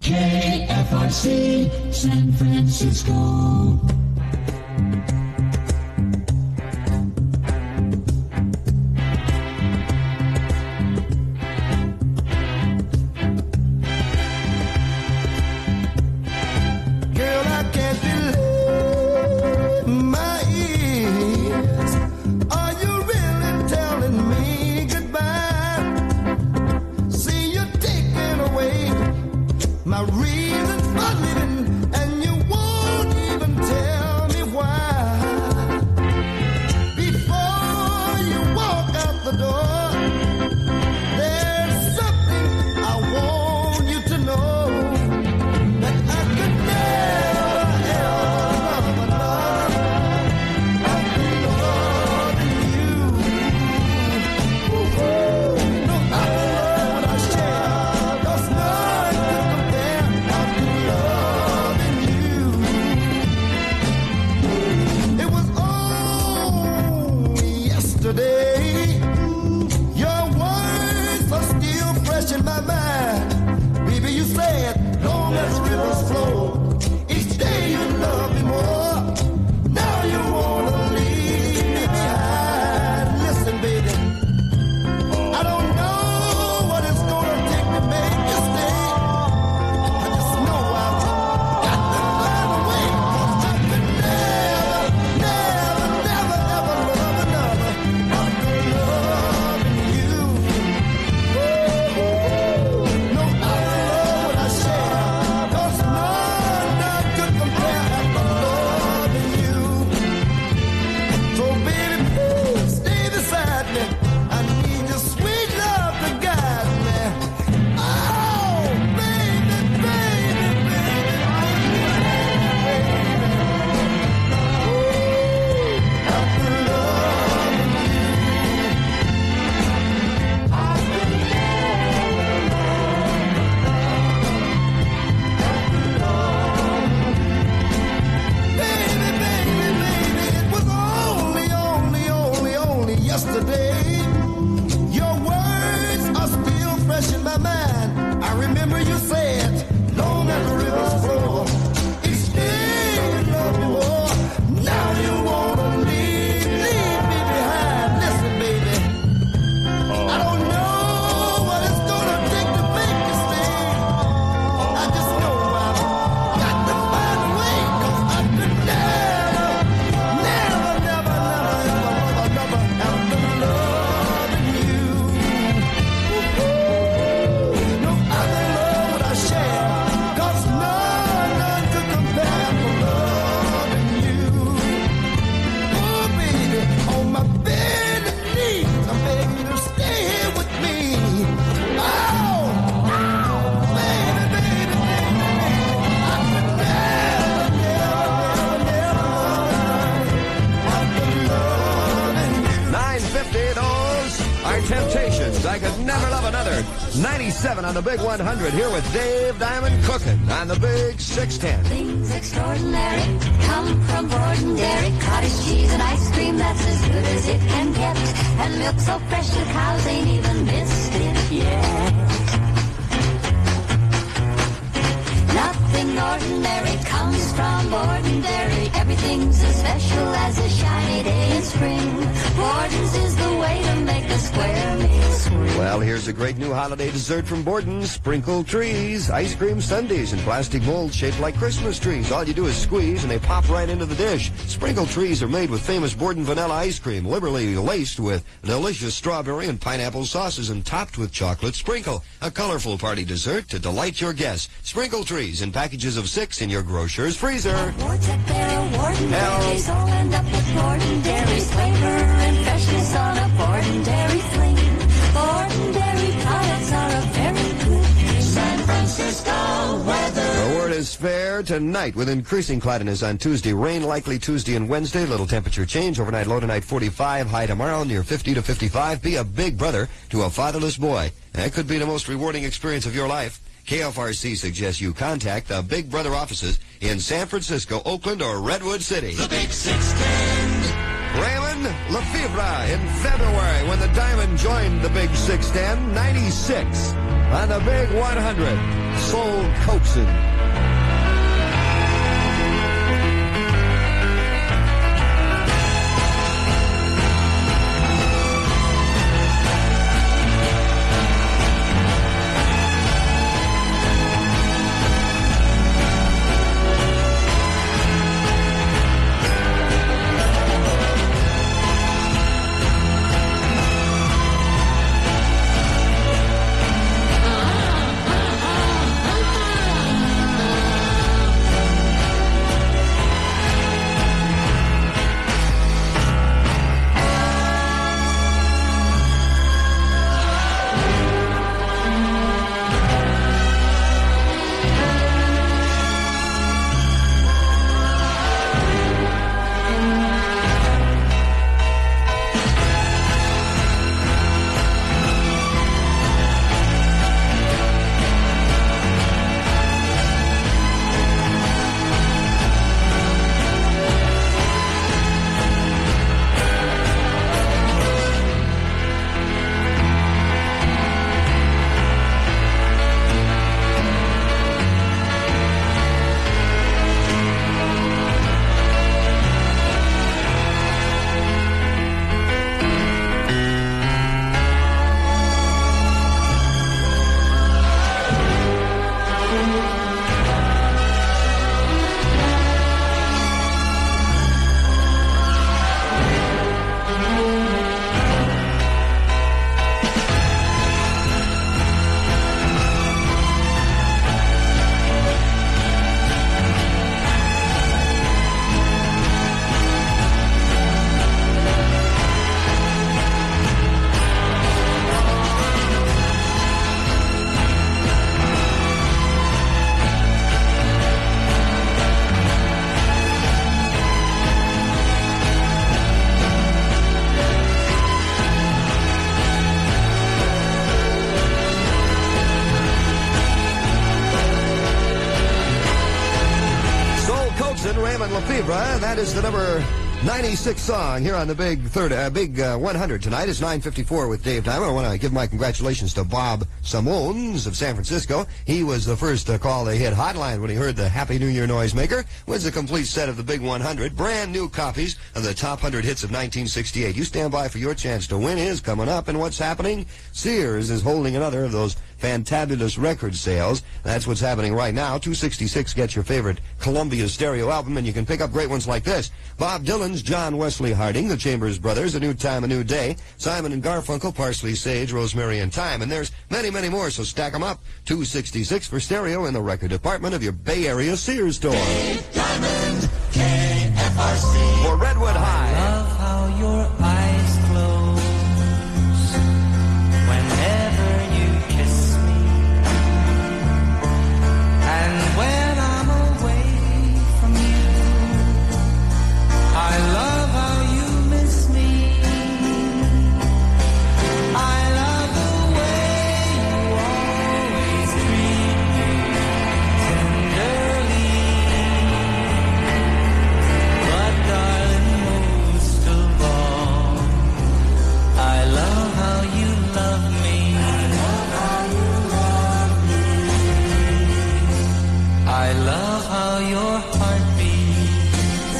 KFRC, San Francisco. My reason for living, and you won't even tell me why. Before you walk out the door, there's something I want you to know, that I could never, ever love another than you. No other love would I share, 'cause none could compare. It was only yesterday. Your words are still fresh in my mind. Baby, you said, long as the rivers flow, each day you love me more. Now you wanna leave me behind. Listen, baby, I don't know what it's gonna take to make you stay. I just know I've got to find a way, 'cause I could never, never, never, ever love another after loving you. No other love would I share, 'cause none could compare after loving you. So baby, please stay beside me. I need your sweet love to guide me. Oh, baby, baby, baby, after loving you, baby, baby, baby, it was only yesterday. Your words are still fresh in my mind. I remember you said, long as the rivers flow, each day you love me more. Now you wanna leave me behind. Listen, baby, I don't know what it's gonna take to make you stay. I just know I've got to find a way, 'cause I could never, never, never, never, ever love another after loving you. No other love would I share, 'cause none could compare for loving you. Oh, baby, on my bended knees, I'm begging you to stay here with me. Oh, baby, baby, baby, I could never, never, never love after loving you. 950, those are Temptations. I could never love another. 97 on the Big 100, here with Dave Diamond cooking on the Big 610. Things extraordinary come from Borden Dairy. Cottage cheese and ice cream that's as good as it can get. And milk so fresh the cows ain't even missed it yet. Nothing ordinary comes from Borden Dairy. Everything's as special as a shiny day in spring. Borden's is the way to make a square meal swing. Well, here's a great new holiday dessert from Borden's. Sprinkle trees, ice cream sundaes in plastic molds shaped like Christmas trees. All you do is squeeze and they pop right into the dish. Sprinkle trees are made with famous Borden vanilla ice cream, liberally laced with delicious strawberry and pineapple sauces and topped with chocolate sprinkle. A colorful party dessert to delight your guests. Sprinkle trees in packages of 6 in your grocer's freezer. Wartech Barrel, Borden Dairies all end up with Borden Dairies. Flavor and freshness on a Borden Dairy fling. Borden Dairy products are a very good thing. San Francisco weather. The word is fair tonight with increasing cloudiness on Tuesday. Rain likely Tuesday and Wednesday. Little temperature change. Overnight low tonight 45. High tomorrow near 50 to 55. Be a big brother to a fatherless boy. That could be the most rewarding experience of your life. KFRC suggests you contact the Big Brother offices in San Francisco, Oakland, or Redwood City. The Big 610. Raymond Lefebvre in February when the Diamond joined the Big 610, 96 on the Big 100. Soul Coaxin'. That is the number 96 song here on the big 100 tonight. It's 9:54 with Dave Diamond. I want to give my congratulations to Bob Simons of San Francisco. He was the first to call the hit hotline when he heard the Happy New Year noisemaker. Wins a complete set of the big 100, brand new copies of the top 100 hits of 1968. You stand by for your chance to win. Is coming up, and what's happening? Sears is holding another of those fantabulous record sales. That's what's happening right now. 266 gets your favorite Columbia stereo album, and you can pick up great ones like this. Bob Dylan's John Wesley Harding, the Chambers Brothers, A New Time, A New Day, Simon and Garfunkel, Parsley, Sage, Rosemary, and Thyme. And there's many, many more, so stack them up. 266 for stereo in the record department of your Bay Area Sears store. Dave Diamond, KFRC. For Redwood High. Love how your eyes close whenever you kiss me, and when I'm away from you, I love how you miss me. I love the way you always treat me tenderly. But darling, most of all, I love how you love me. I love how your heart beats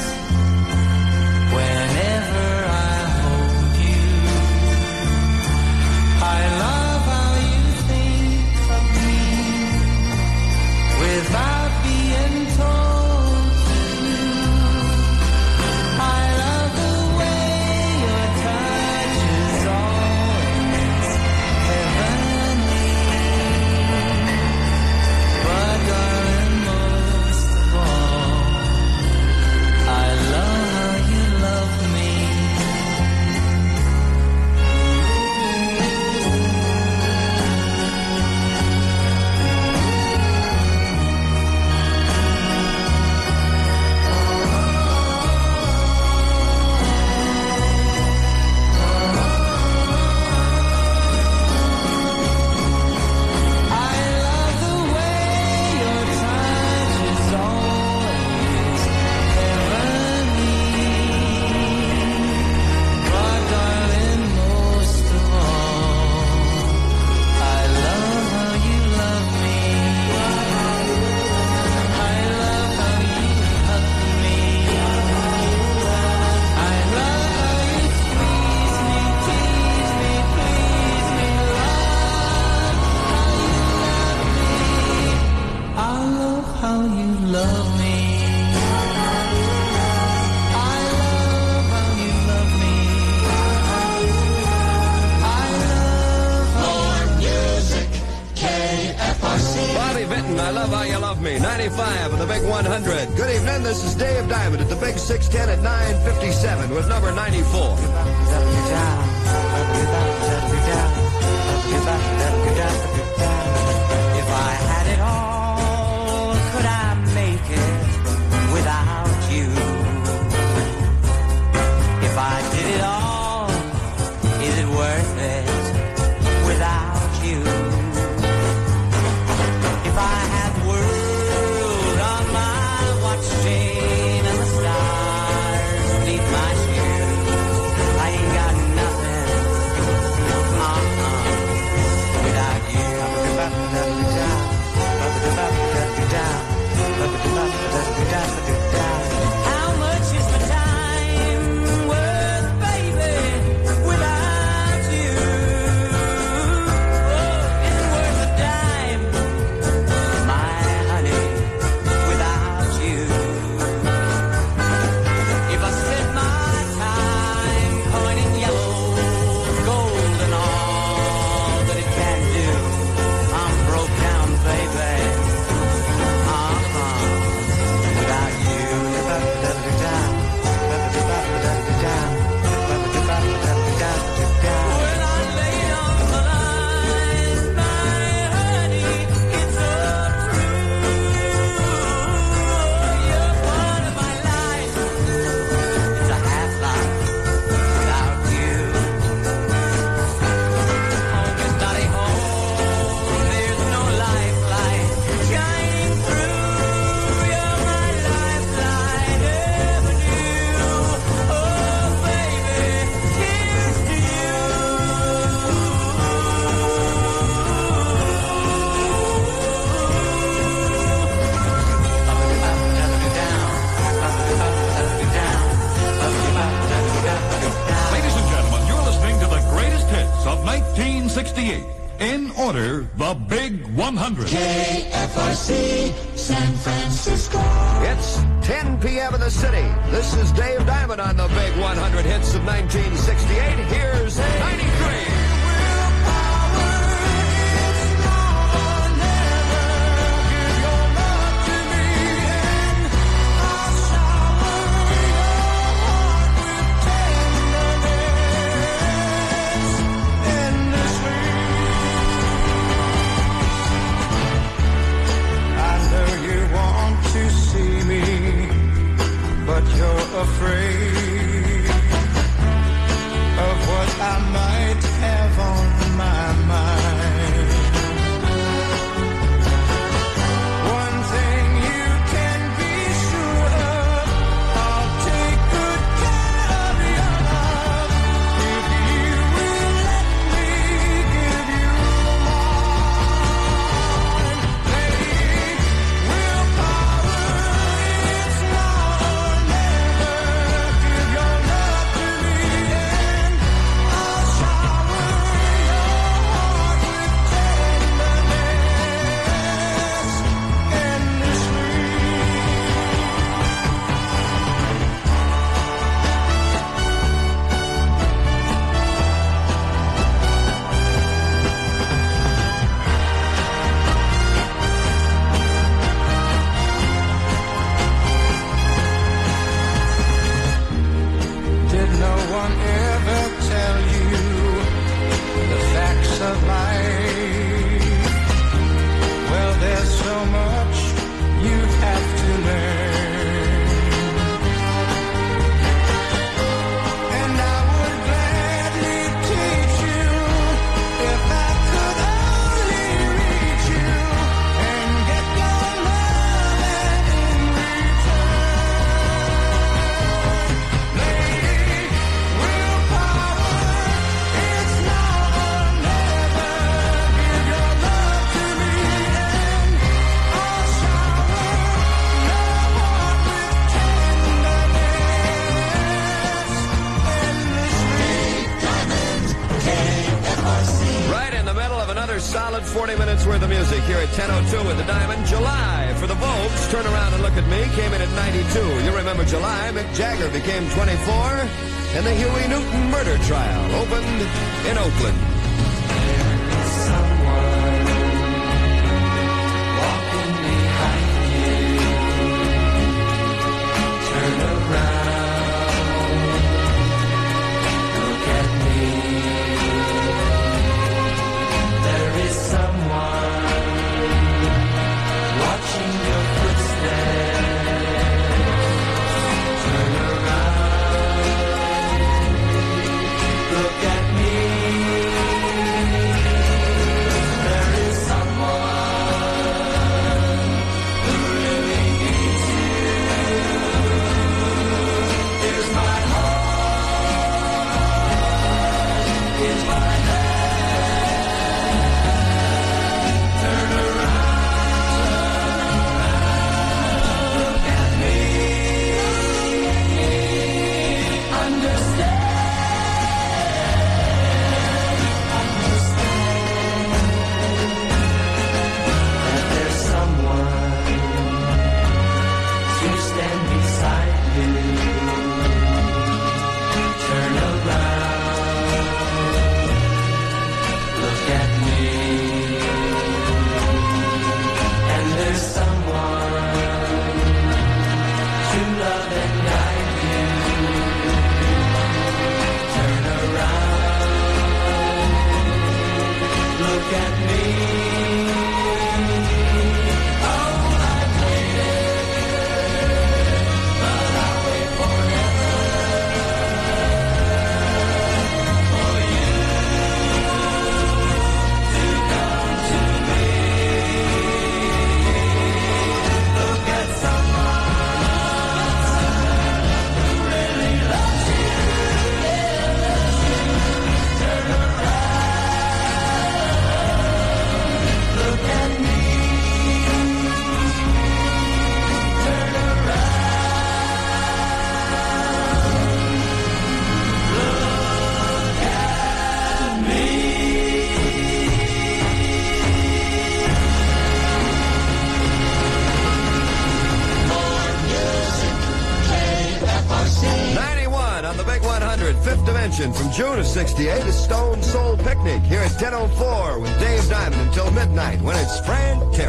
whenever I hold you. I love how you think of me without being told to. I love the way your touch is always heavenly. But darling, most of all, how you love me. I love how you love me. I love More music, KFRC. Bobby Vinton, I love how you love me. 95 of the Big 100. Good evening, this is Dave Diamond at the Big 610 at 9:57 with number 94. If I had it all, could I make it without you? If I did it all, is it worth it without you? If I had the world on my watch chain and the stars beneath my shoes, I ain't got nothing without you. How much is my time worth, baby, without you? Oh, is it worth a dime, my honey, without you? If I spent my time coining yellow gold and all that it can do, I'm broke down, baby. Without you. When I lay on the line, my honey, it's so true. You're part of my life. It's a half life without you. Home is not a home. There's no lifeline shining through. You're my lifeline, ever new. Oh, baby, here's to you. Ladies and gentlemen, you're listening to the greatest hits of 1968. In order, the Big 100. KFRC, San Francisco. It's 10 p.m. in the city. This is Dave Diamond on the Big 100 hits of 1968. Here's 93. I know you want to see me, but you're afraid of what I might have on my mind. One thing you can be sure of, I'll take good care of your love if you will let me give you mine. Lady, willpower, it's now or never. Give your love to me and I'll shower your heart with tenderness endlessly. Did no one ever tell you the facts of life? Well, there's so much you have to learn, and I would gladly teach you if I could only reach you and get your love in return. Lady, willpower, it's now or never. Give your love to me and I'll shower your heart with tenderness. Right in the middle of another solid 40 minutes worth of music here at 10:02 with the Diamond. July for the vote. Stones, Turn Around and Look at Me, came in at 92. You remember July, Mick Jagger became 24, and the Huey Newton murder trial opened in Oakland. From June of 68 is Stone Soul Picnic here at 10:04 with Dave Diamond until midnight when it's Fran Terry.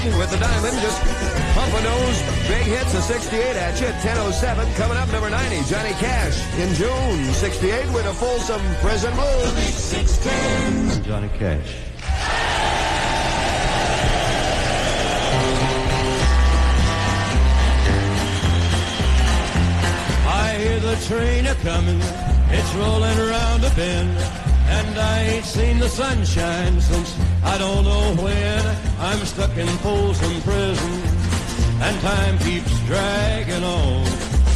with the Diamond, just pumping those big hits of 68 at you at 10:07. Coming up, number 90, Johnny Cash in June 68 with a Folsom Prison Blues. 610. Johnny Cash. I hear the train a-comin', it's rolling around a bend, and I ain't seen the sunshine since I don't know when. I'm stuck in Folsom Prison, and time keeps dragging on.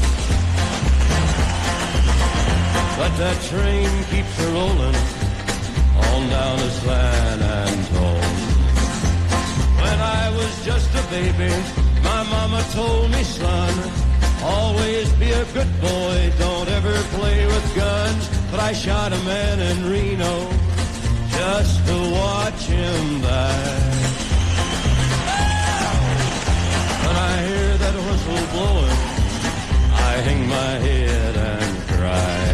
But that train keeps a-rolling on down to San Antone. When I was just a baby, my mama told me, son, always be a good boy, don't ever play with guns. But I shot a man in Reno just to watch him die. When I hear that whistle blowing, I hang my head and cry.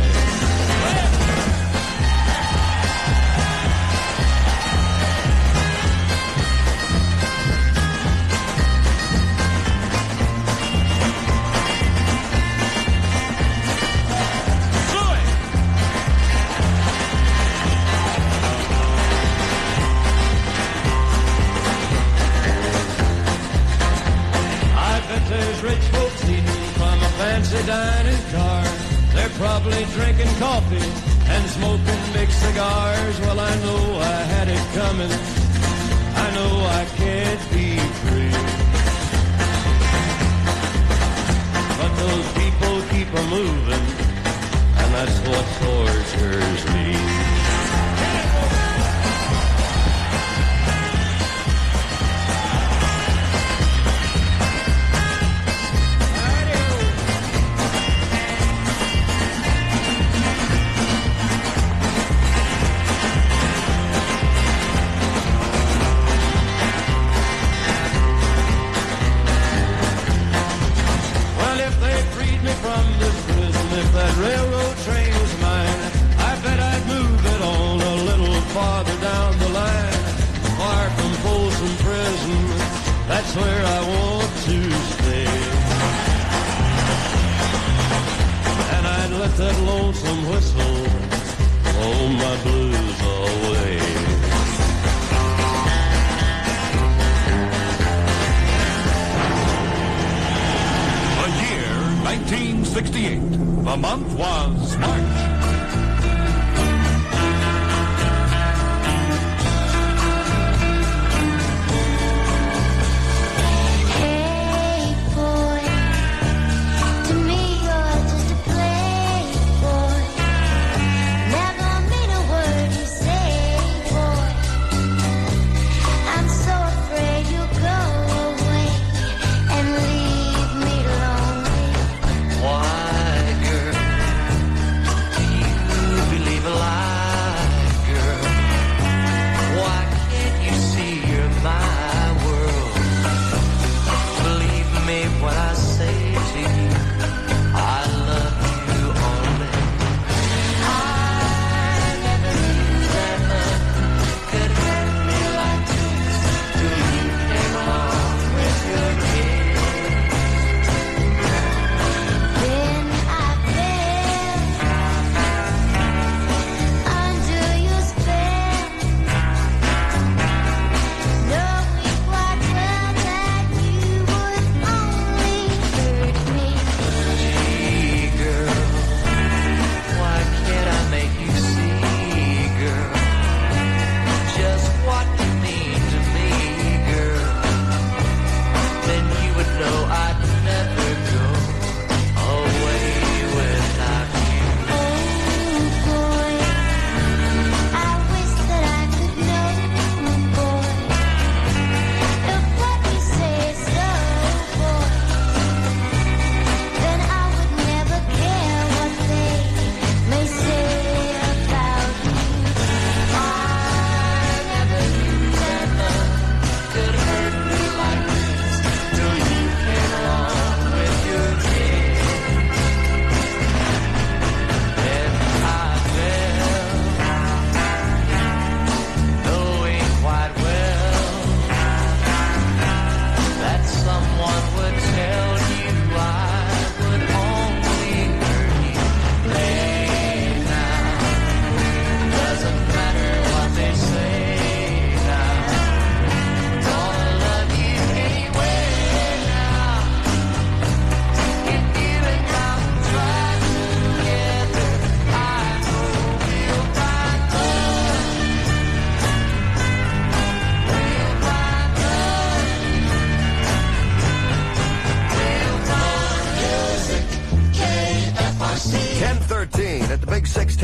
There's rich folks eating from a fancy dining car. They're probably drinking coffee and smoking big cigars. Well, I know I had it coming. I know I can't be free. But those people keep a moving, and that's what tortures me. From this prison, if that railroad train was mine, I bet I'd move it on a little farther down the line. Far from Folsom Prison, that's where I want to stay. And I'd let that lonesome whistle blow my blues away. The year 1968. The month was March.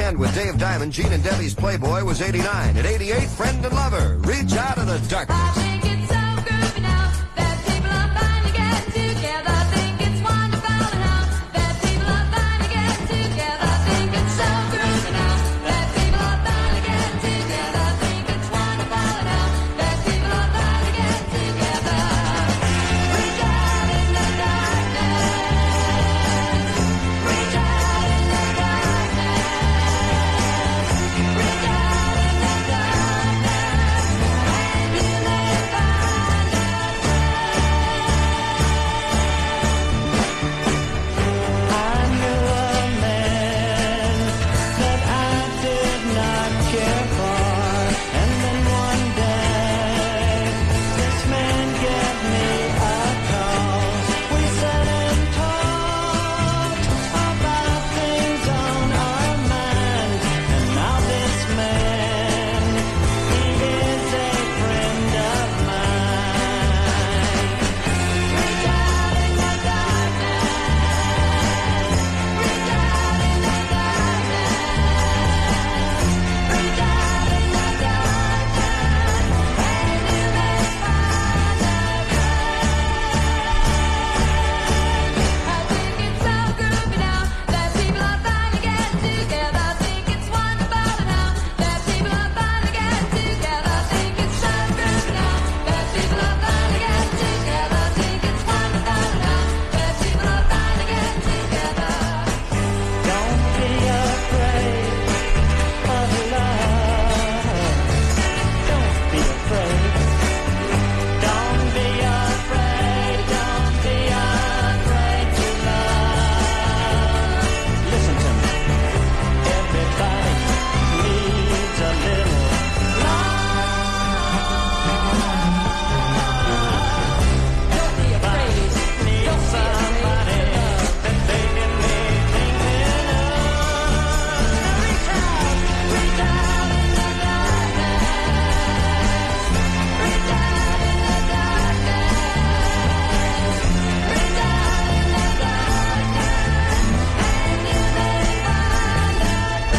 Band with Dave Diamond, Gene and Debbie's Playboy was 89. At 88, Friend and Lover, Reach Out of the Darkness. I think it's so groovy now that people are finally getting together. I think it's wonderful now that people are finally getting together. I think it's so groovy now that people are finally getting together. I think it's wonderful now that people are finally getting together. Reach out in the darkness. Reach out in the darkness. Reach out in the darkness. And you may find a I knew a man that I did not care for, and then one day this man gave me a call. We sat and talked about things on our mind, and now this man, he is a friend of mine. reach out in the darkness. Reach out in the darkness. Reach out in the darkness. And you may find a I think it's so groovy now that people are finally getting together. I think it's wonderful now that people are finally getting together. I think it's so groovy now that people are finally getting together. I think it's wonderful now that people are finally getting together. Don't be afraid of love. Don't be afraid. Don't be afraid. Don't be afraid to love. Listen to me. Everybody needs a little Don't be afraid. need somebody that they can make thinking of. Reach out in the darkness. Reach out in the darkness. Reach out in the darkness. And you may find a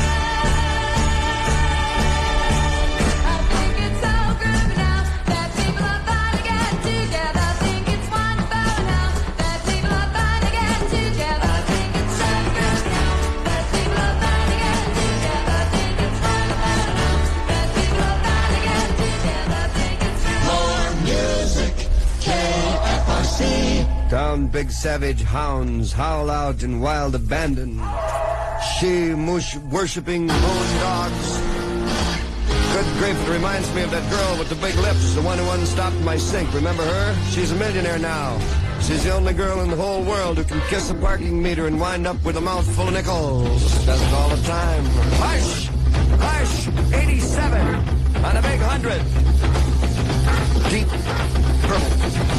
I think it's so groovy now that people are finally getting together. I think it's wonderful now that people are finally getting together. I think it's so groovy now that people are finally getting together. I think it's wonderful now that people are finally getting together. I think it's More music. KFRC. Down big savage hounds howl out in wild abandon. She mush worshipping moon dogs. Good grief, it reminds me of that girl with the big lips, the one who unstopped my sink. Remember her? She's a millionaire now. She's the only girl in the whole world who can kiss a parking meter and wind up with a mouthful of nickels. Does it all the time. Hush! Hush! 87 on a big 100. Deep purple.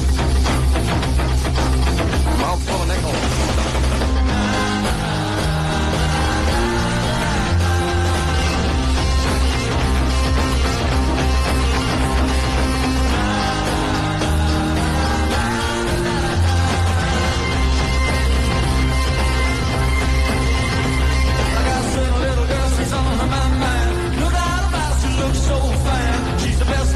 Mouthful of nickels. I got a little girl, she's on her mind. No doubt about it, she looks so fine. She's the best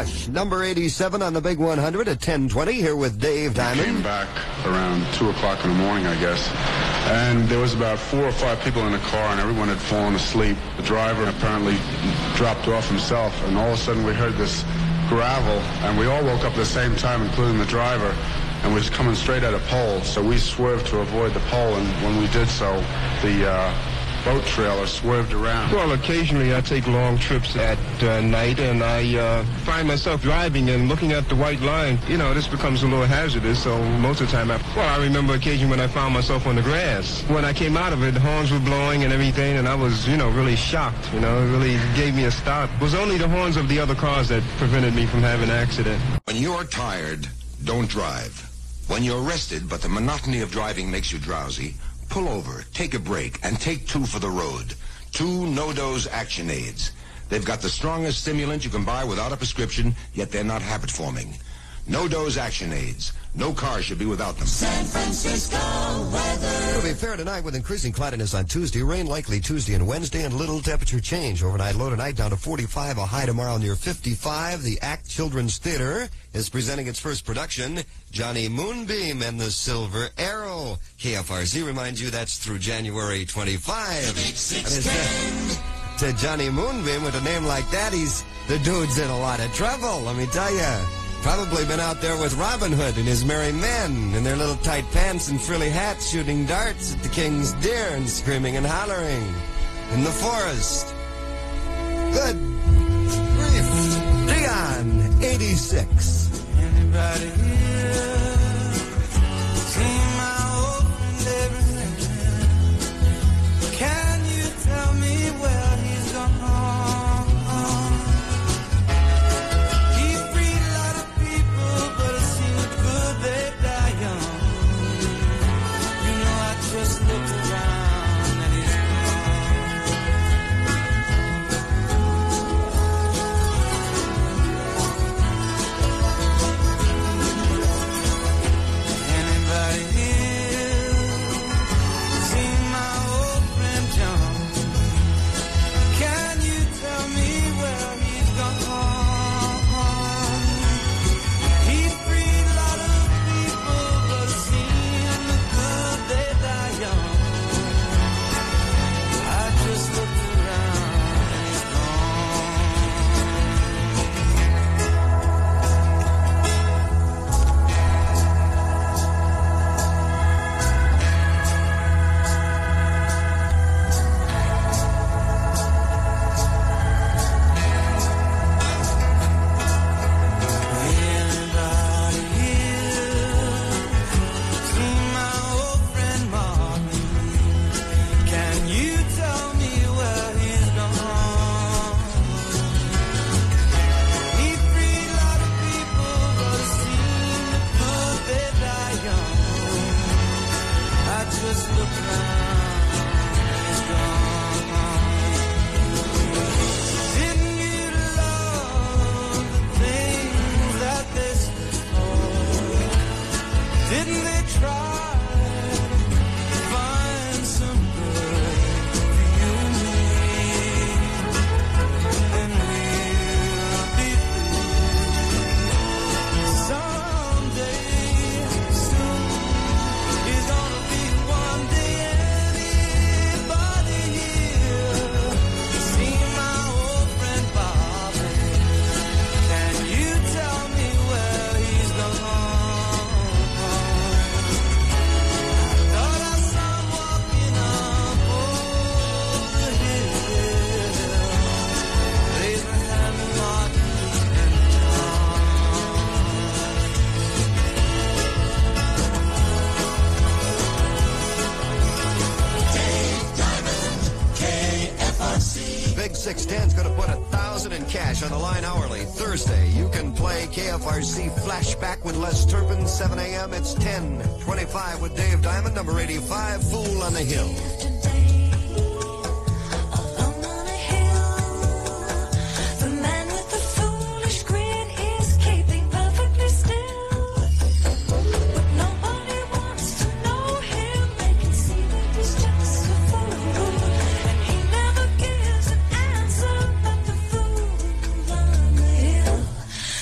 Rush, number 87 on the Big 100 at 10:20. Here with Dave Diamond. Came back around 2 o'clock in the morning, I guess, and there was about 4 or 5 people in the car, and everyone had fallen asleep. The driver apparently dropped off himself, and all of a sudden we heard this gravel, and we all woke up at the same time, including the driver, and was coming straight at a pole. So we swerved to avoid the pole, and when we did so, the boat trailer swerved around. Well, occasionally I take long trips at night, and I find myself driving and looking at the white line. You know, this becomes a little hazardous, so most of the time I remember occasion when I found myself on the grass. When I came out of it, the horns were blowing and everything, and I was, really shocked. It really gave me a start. It was only the horns of the other cars that prevented me from having an accident. When you're tired, don't drive. When you're rested, but the monotony of driving makes you drowsy, pull over, take a break, and take 2 for the road. 2 No-Dose Action Aids. They've got the strongest stimulant you can buy without a prescription, yet they're not habit-forming. No-Dose Action Aids. No car should be without them. San Francisco weather. It'll be fair tonight with increasing cloudiness on Tuesday. Rain likely Tuesday and Wednesday, and little temperature change. Overnight low tonight down to 45. A high tomorrow near 55. The ACT Children's Theater is presenting its first production, Johnny Moonbeam and the Silver Arrow. KFRC reminds you that's through January 25. To Johnny Moonbeam, with a name like that, the dude's in a lot of trouble, let me tell you. Probably been out there with Robin Hood and his merry men in their little tight pants and frilly hats, shooting darts at the king's deer and screaming and hollering in the forest. Good grief. Dion, 86. Anybody here seen my old friend Abraham? Can you tell me where he's gone? Just look around and he's gone. Anybody here seen my old friend John? Can you tell me where he's gone? He freed a lot of people, but it seemed the good they die young. I just looked around and he's Anybody here seen my old friend Marvin? Can you tell me where he's gone? He freed a lot of people, but it seemed the good they die young. I just look around and he's gone. Didn't you love the things that they stood for? Didn't they try to find some good for you and me? And we'll be free someday soon. It's gonna be one day. Anybody here seen my old friend Bobby? Can you tell me where he's gone? Thought I saw him walking up over the hill. Raised my hand to Martin and Dave Diamond, KFRC. Big 610's going to put $1,000 in cash on the line hourly. Thursday, you can play KFRC Flashback with Les Turpin, 7 a.m. It's 10:25 with Dave Diamond, number 85, Fool on the Hill. Alone on a hill, the man with the foolish grin is keeping perfectly still. But nobody wants to know him. They can see that he's just a fool, and he never gives an answer. But the fool on the hill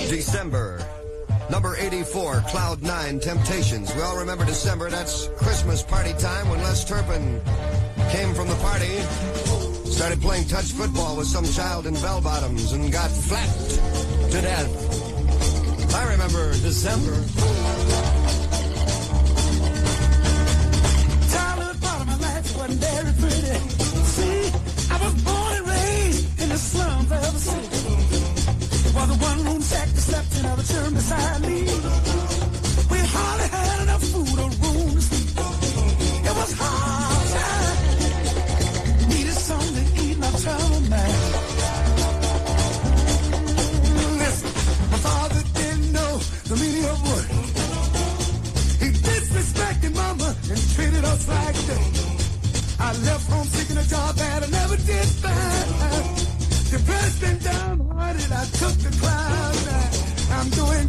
December. Number 84, Cloud 9, Temptations. We all remember December. That's Christmas party time when Les Turpin came from the party, started playing touch football with some child in bell-bottoms and got flapped to death. I remember December. Childhood part of my life wasn't very pretty. See, I was born and raised in the slums of the city. It was a one-room shack that slept in the church beside me. We hardly had enough food or room to sleep. It was hard time. Needed something to eat, my trouble man. Listen, my father didn't know the meaning of work. He disrespected mama and treated us like dirt. I left home seeking a job that I never did find. Depressed and downhearted, I took the cloud nine. I'm doing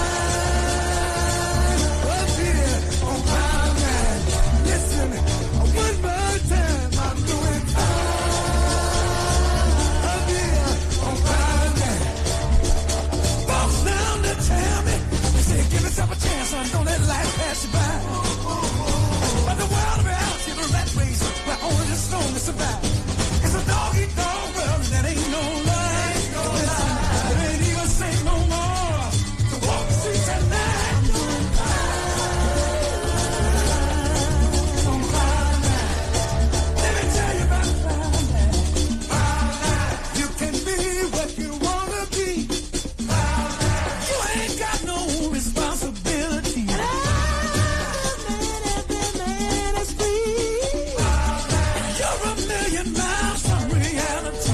fine up here on cloud nine. Listen, one more time, I'm doing fine up here on cloud nine. Folks down to tell me, they say give yourself a chance, son, don't let life pass you by. But the world around you, the rat race, where only the strongest survive. It's a dog-eat-dog world, and that ain't no lie. Listen, it ain't even safe no more to walk the streets at night. On cloud nine. Let me tell you about cloud nine. Cloud nine. You can be what you wanna be. Cloud nine. You ain't got no responsibility. And man is free. Cloud nine. You're a million miles from reality.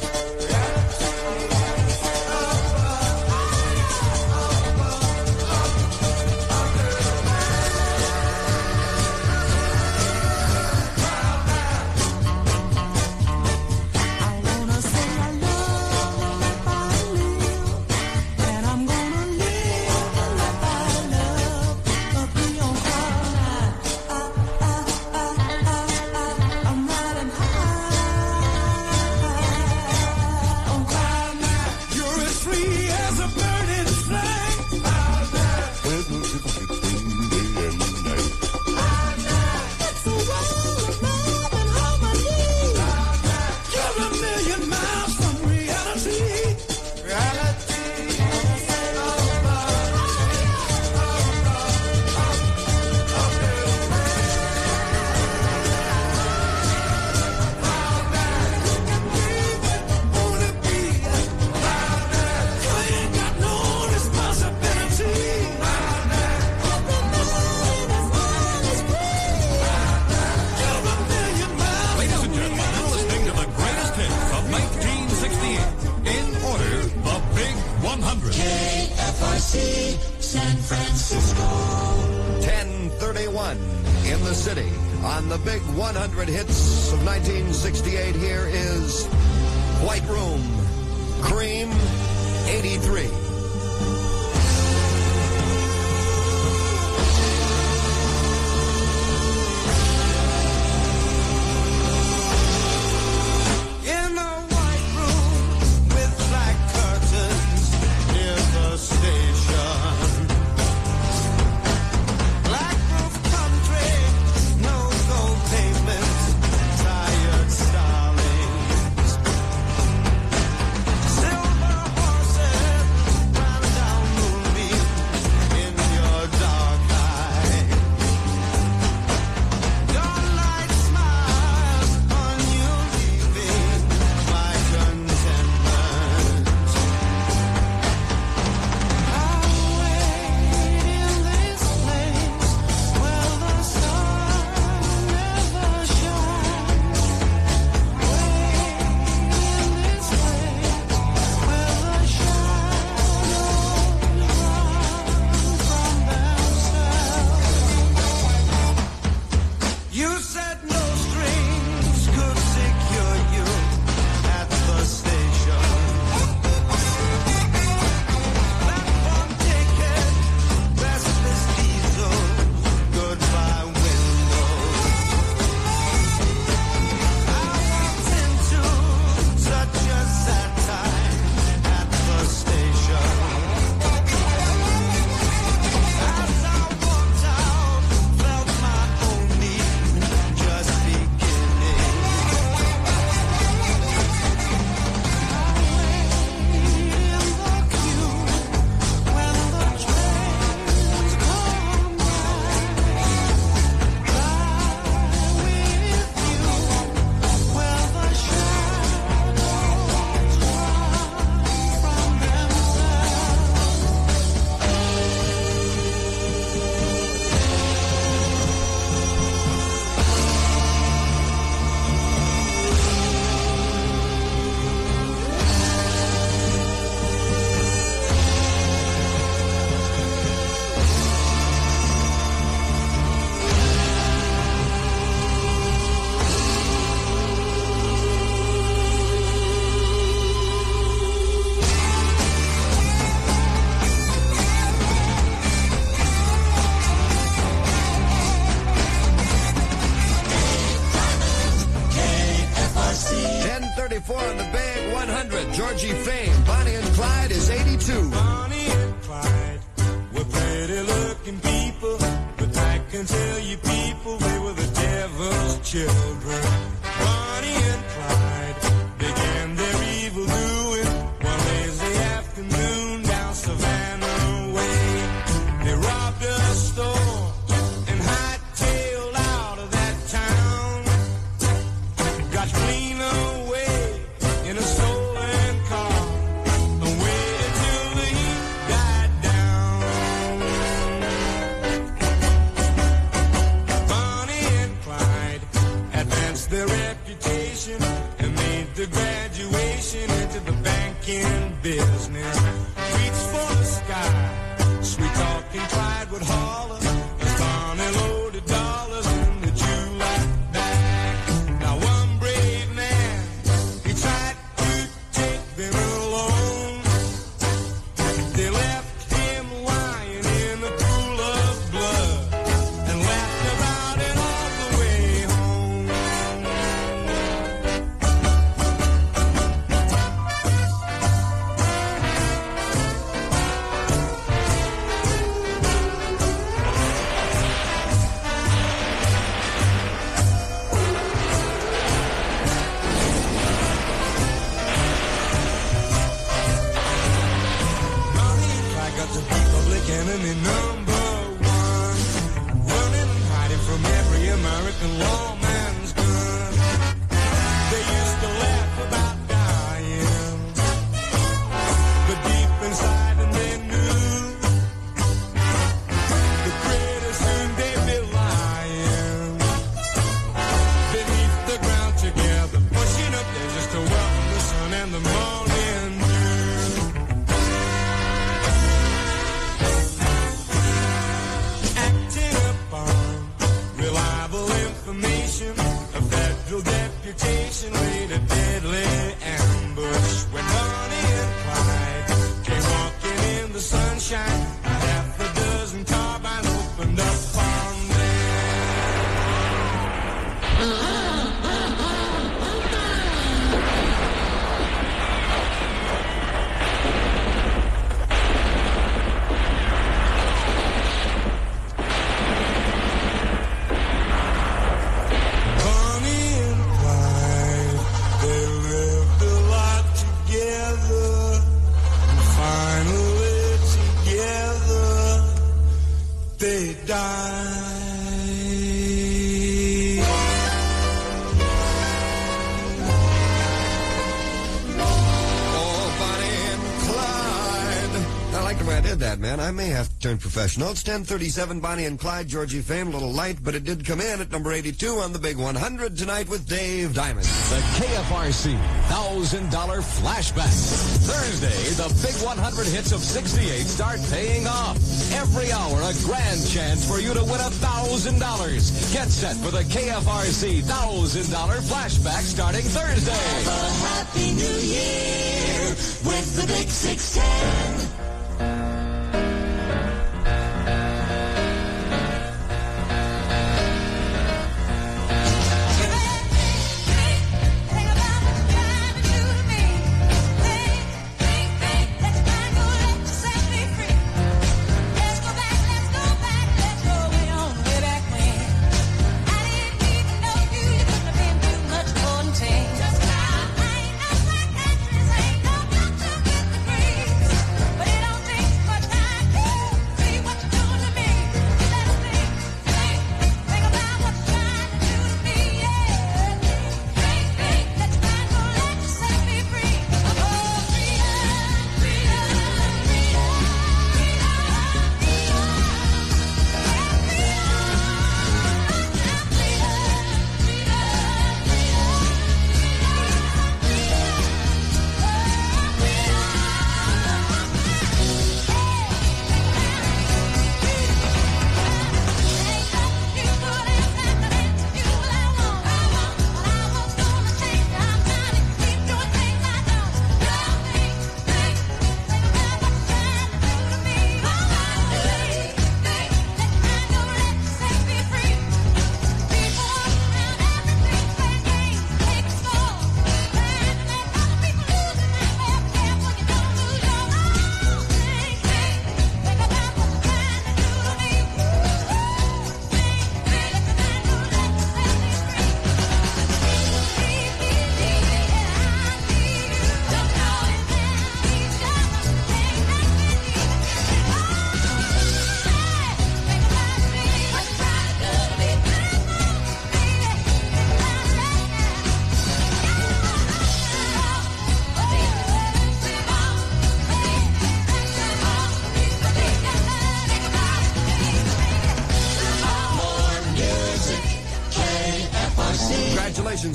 KFRC, San Francisco. 10:31 in the city. On the big 100 hits of 1968, here is White Room, Cream, 83. In a white room with black curtains near the station. Black roof country, no gold pavements, tired starlings. Silver horses children, Bonnie and Clyde, began their evil doing one lazy afternoon down Savannah Way. They robbed a store and hightailed out of that town. Got clean away in a stolen car and waited till the heat died down. Bonnie and Clyde advanced their reputation and made the graduation into the banking business. Reach for the sky, sweet talking Clyde would holler as Bonnie loaded dollars in the July bag. Now one brave man, he tried to take them alone. They left him lying in a pool of blood and laughed about it all the way home. Bonnie and Clyde got to be public enemy number one, running and hiding from every American lawman's gun. They used to laugh about dying, but deep inside and they knew that pretty soon they'd be lying beneath the ground together, pushing up there just to welcome the sun and the morning dew. Acting upon reliable information, a federal deputation laid a deadly ambush. When Bonnie and Clyde came walking in the sunshine, a half a dozen carbines opened up on them. Bonnie and Clyde, they lived a lot together, and finally together they died. Oh, Bonnie and Clyde. I like the way I did that, man. I may have to turn professional. It's 10:37, Bonnie and Clyde, Georgie fame, a little light, but it did come in at number 82 on the Big 100 tonight with Dave Diamond. The KFRC $1,000 flashback. Thursday, the Big 100 hits of 68 start paying off. Every hour, a grand chance for you to win $1,000. Get set for the KFRC $1,000 flashback starting Thursday. Have a happy new year with the Big 610. Just now, I ain't no black actress, ain't no doctor with degrees.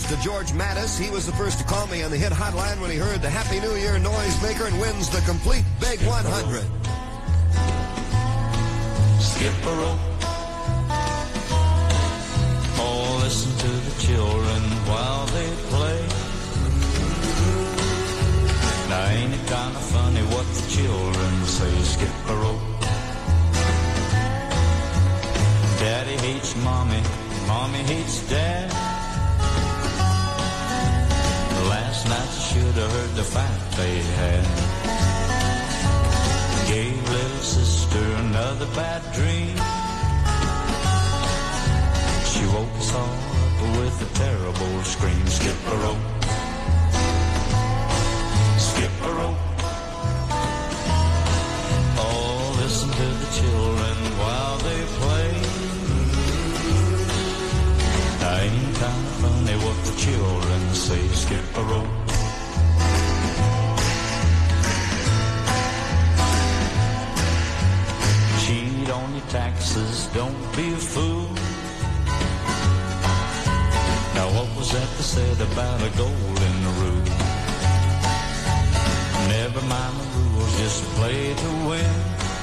to George Mattis. He was the first to call me on the hit hotline when he heard the Happy New Year noisemaker and wins the complete Big 100. Skip a rope. Oh, listen to the children while they play. Now ain't it kind of funny what the children say? Skip a rope. Daddy hates mommy, mommy hates dad. Last night you should have heard the fight they had. Gave little sister another bad dream. She woke us all up with a terrible scream. Skip a rope. Skip a rope. Oh, listen to the children while they play. Ain't kind of funny what the children say. Skip a rope. Cheat on your taxes, don't be a fool. Now what was that they said about a golden rule? Never mind the rules, just play to win.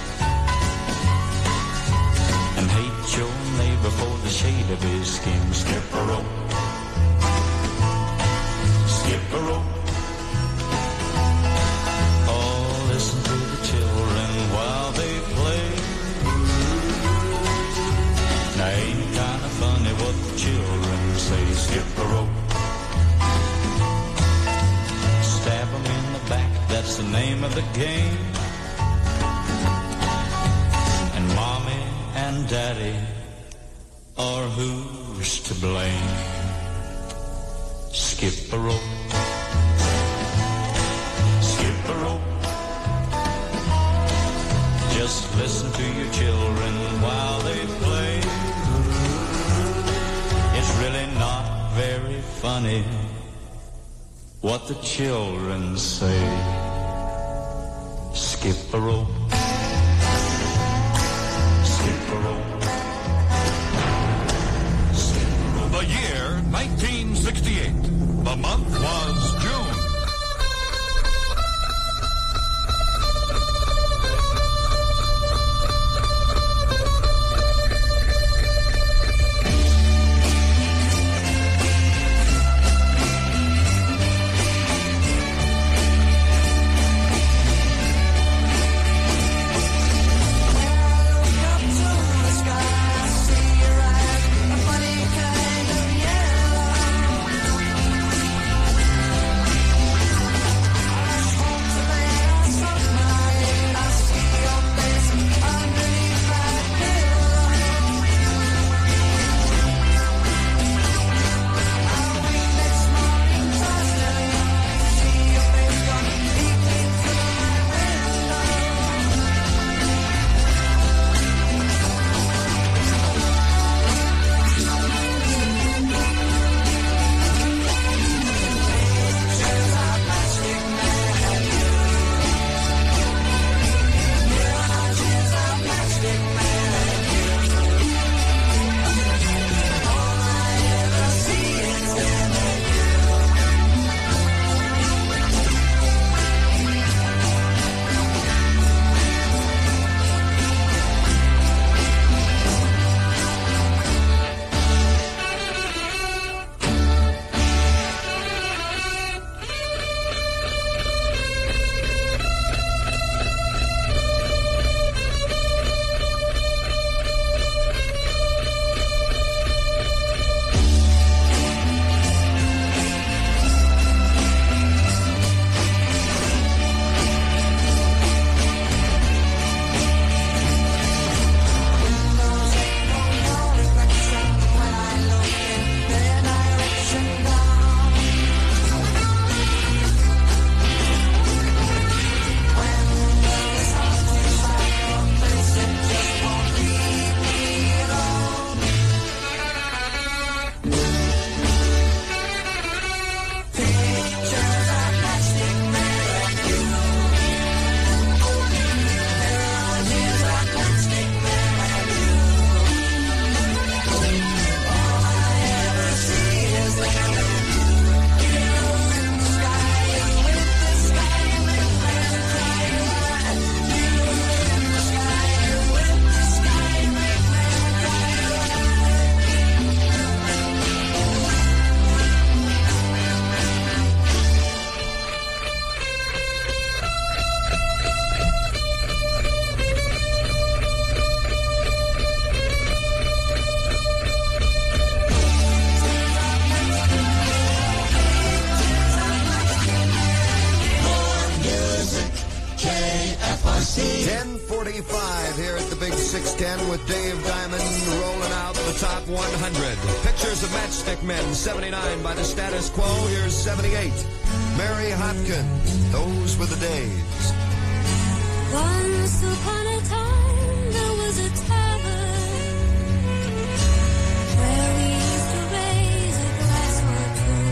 And hate your neighbor for the shade of his skin. Skip a rope. Skip a rope. Oh, listen to the children while they play. Now ain't it kind of funny what the children say? Skip a rope. Stab 'em in the back, that's the name of the game. And mommy and daddy are who's to blame? Skip a rope. Skip a rope. Just listen to your children while they play. It's really not very funny what the children say. Skip a rope. Skip a rope. The year 1968. The month was June. 10:45 here at the Big 610 with Dave Diamond rolling out the top 100. Pictures of Matchstick Men, 79 by the Status Quo. Here's 78. Mary Hopkins, Those Were the Days. Once upon a time there was a tavern where we used to raise a glass or two.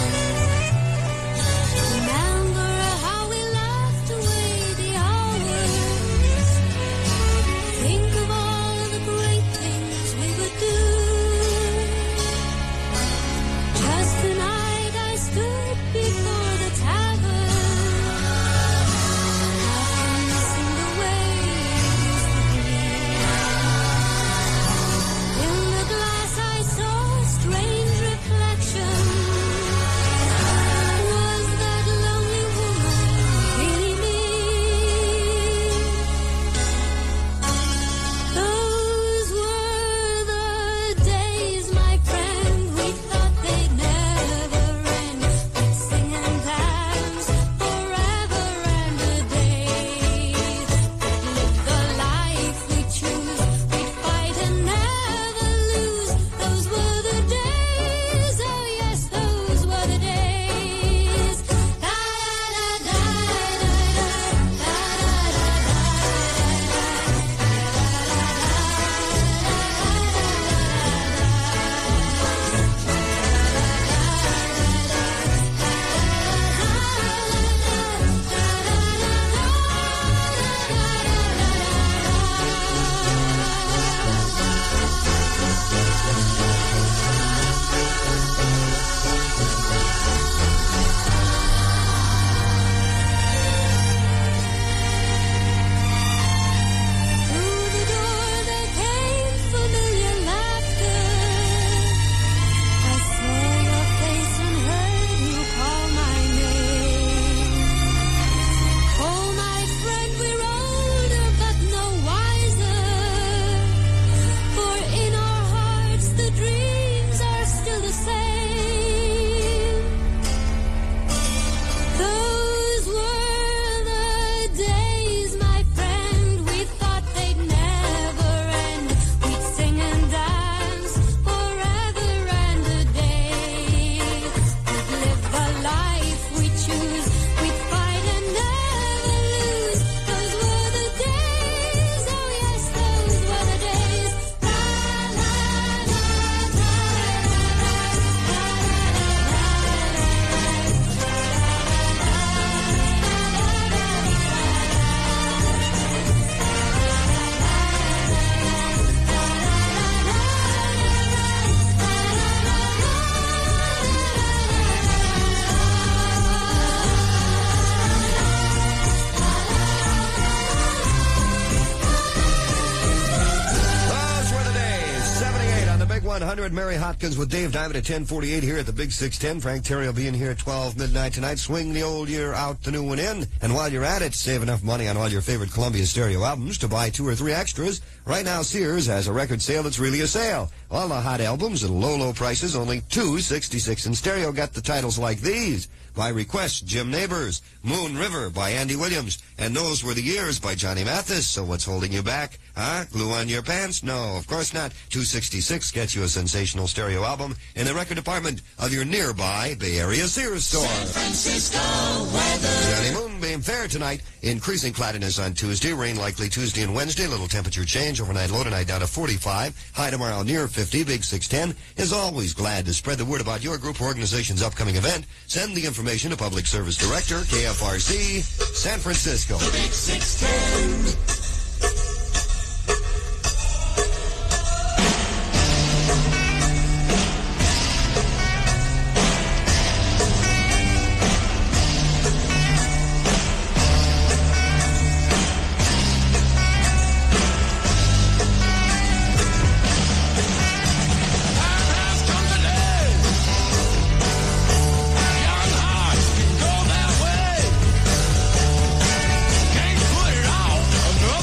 Remember how we laughed away the hours. Think of all the great things we would do. Just tonight I stood before the tavern. Mary Hopkins with Dave Diamond at 10:48 here at the Big 610. Frank Terry will be in here at 12 midnight tonight. Swing the old year out, the new one in. And while you're at it, save enough money on all your favorite Columbia stereo albums to buy 2 or 3 extras. Right now, Sears has a record sale that's really a sale. All the hot albums at low prices, only $2.66. And stereo got the titles like these. By request, Jim Neighbors, Moon River by Andy Williams, and Those Were the Years by Johnny Mathis. So what's holding you back? Huh? Glue on your pants? No, of course not. $2.66 gets you a sensational stereo album in the record department of your nearby Bay Area Sears store. San Francisco weather. Johnny Moonbeam fair tonight. Increasing cloudiness on Tuesday. Rain likely Tuesday and Wednesday. Little temperature change. Overnight low tonight down to 45. High tomorrow near 50. Big 610 is always glad to spread the word about your group or organization's upcoming event. Send the information to Public Service Director, KFRC, San Francisco. The Big 610. Another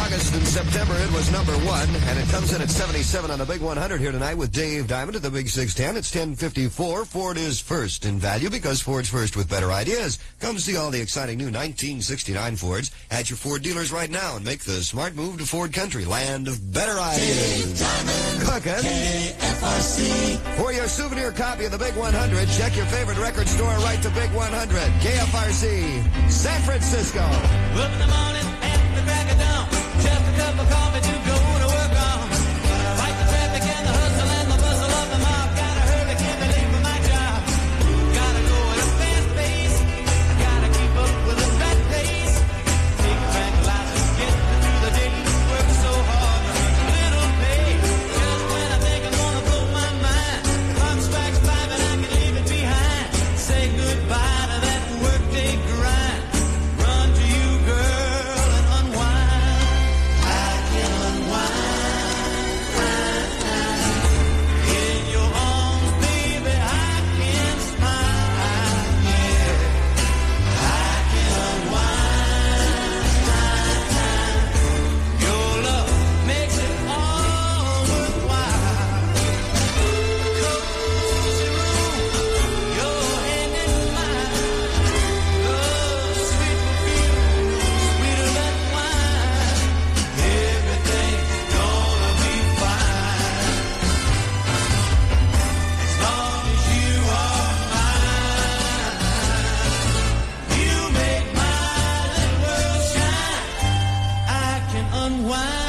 August and September, it was number 1, and it comes in at 77 on the Big 100 here tonight with Dave Diamond at the Big 610. It's 10:54. Ford is first in value because Ford's first with better ideas. Come see all the exciting new 1969 Fords at your Ford dealers right now and make the smart move to Ford Country, land of better ideas. Cookin' KFRC. For your souvenir copy of the Big 100, check your favorite record store right to Big 100. KFRC, San Francisco. Up in the morning, at the crack of dawn, just a cup of coffee to go to work on. Fight the traffic and the hustle and the bustle of the mob. Gotta hurry, can't be late for my job. Gotta go at a fast pace. Gotta keep up with the rat race. Take a tranquilizer, get through the day. Work so hard, a little pay. Just when I think I'm gonna blow my mind, clock strikes 5 and I can leave it behind. Say goodbye to that workday grind. Run to you, girl, and unwind. I can unwind. In your arms, baby, I can smile. Yeah, I can unwind. Your love makes it all worthwhile. Cozy room, your hand in mine. Love, sweet perfume, sweeter than wine. Everything's gonna be fine. As long as you are mine, you make my little world shine. I can unwind.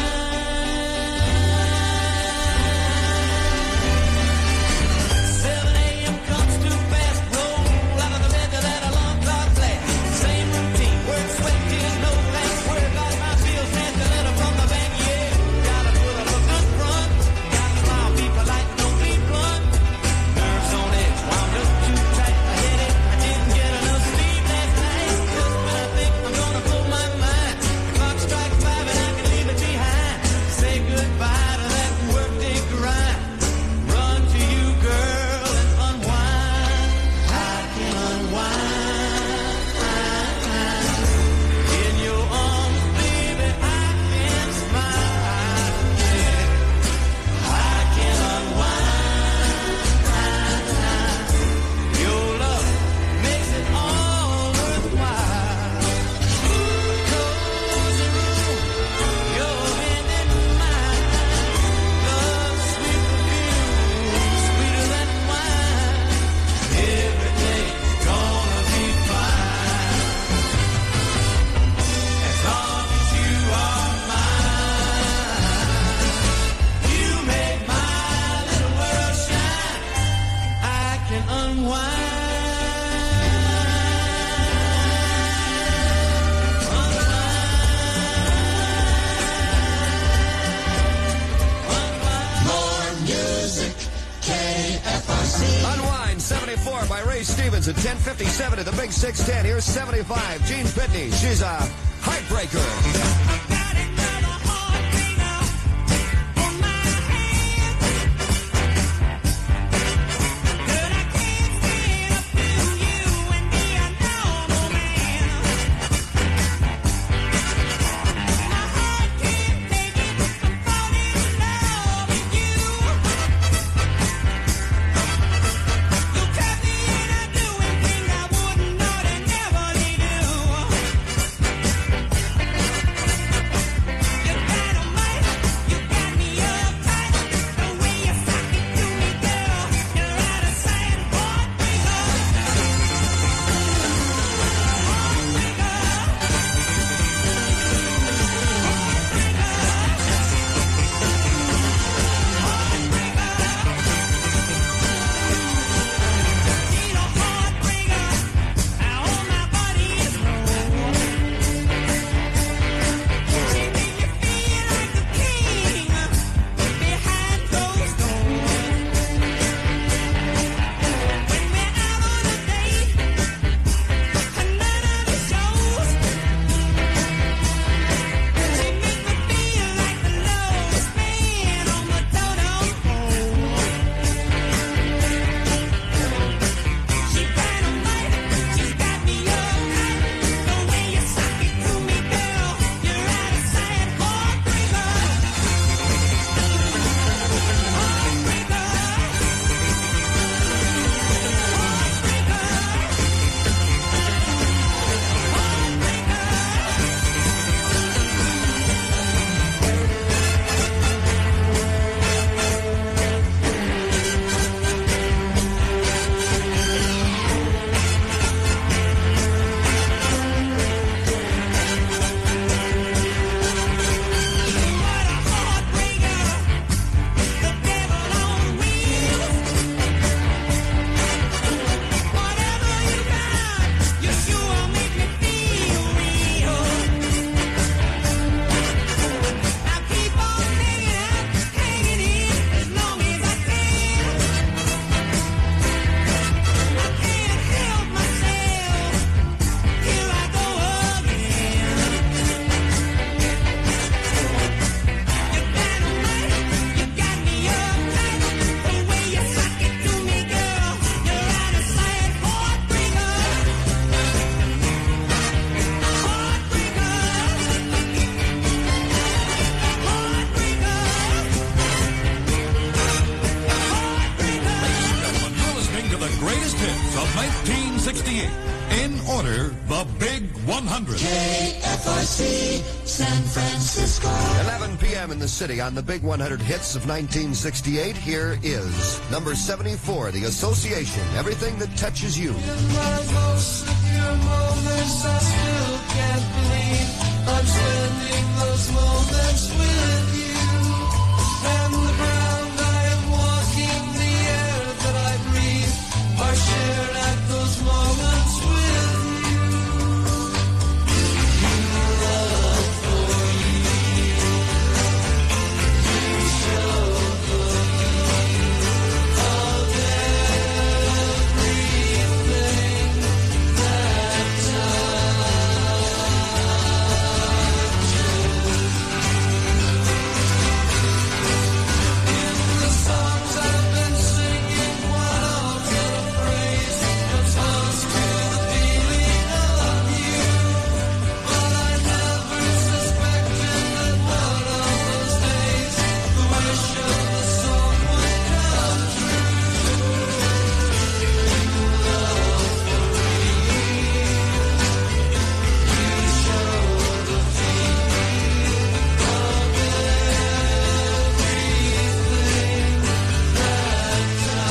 7 a.m. comes too fast. Roll out of the bed to that alarm clock blast. Same routine, work, sweat, tears, no thanks. Worry about my bills, nasty letter from the bank. Yeah, gotta put up a good front. Gotta smile, be polite, don't be blunt. Nerves on edge, wound up too tight. I hit it, I didn't get enough sleep last night. Just when I think I'm gonna blow my mind, the clock strikes 5 and I can leave it behind. Say goodbye to that workday grind. Run to you, girl, and unwind. I can unwind. In your arms, baby, I can smile. Yeah, I can unwind. Your love makes it all worthwhile. Cozy room, your hand in mine. Love, sweet perfume, sweeter than wine. Everything's gonna be fine. As long as you are mine, you make my little world shine. I can unwind. More music. KFRC. Unwind 74 by Ray Stevens at 10:57 at the Big 610. Here's 75. Gene Pitney. She's a heartbreaker. Doing things I wouldn't ordinarily do. of 1968. In order, the Big 100. KFRC, San Francisco. 11 p.m. in the city on the Big 100 hits of 1968. Here is number 74, The Association, Everything That Touches You. In my most secure moments, I still can't believe I'm spending those moments with you. And the ground I am walking, the air that I breathe, are shared at those moments with you. Love for you. You show the meaning of everything that in the songs I've been singing, one I'll get a phrase responds to the feeling of you. But I never suspected that one of those days the wish of the song would come true. Love for me. You show the feeling of everything that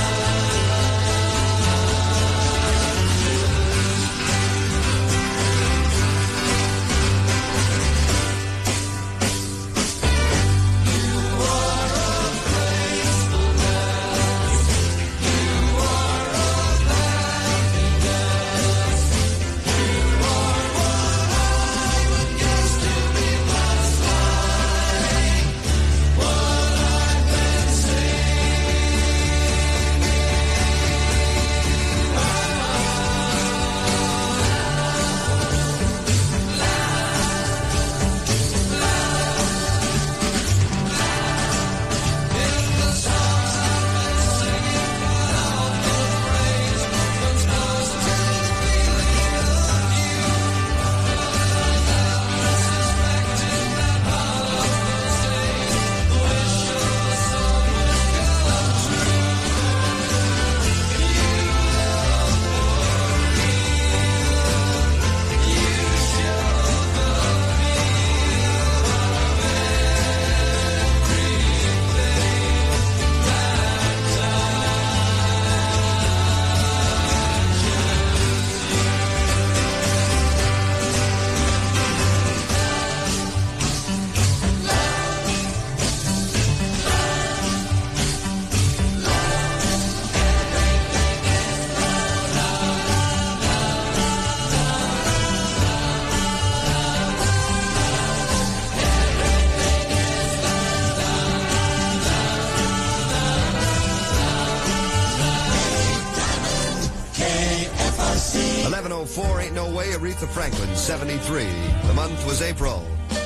KFRC. 11:04, Ain't No Way, Aretha Franklin, 73. The month was April.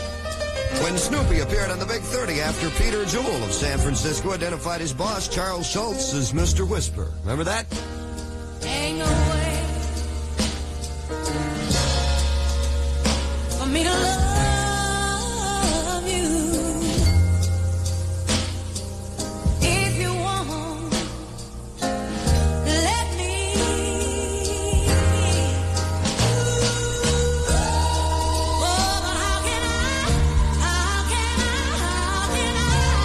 When Snoopy appeared on the Big 30 after Peter Jewell of San Francisco identified his boss, Charles Schultz, as Mr. Whisper. Remember that? Ain't no way for me to love you. If you want, let me. Oh, but how can I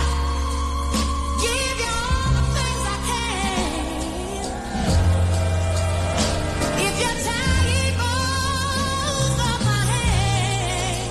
give you all the things I can? If your time goes off my head,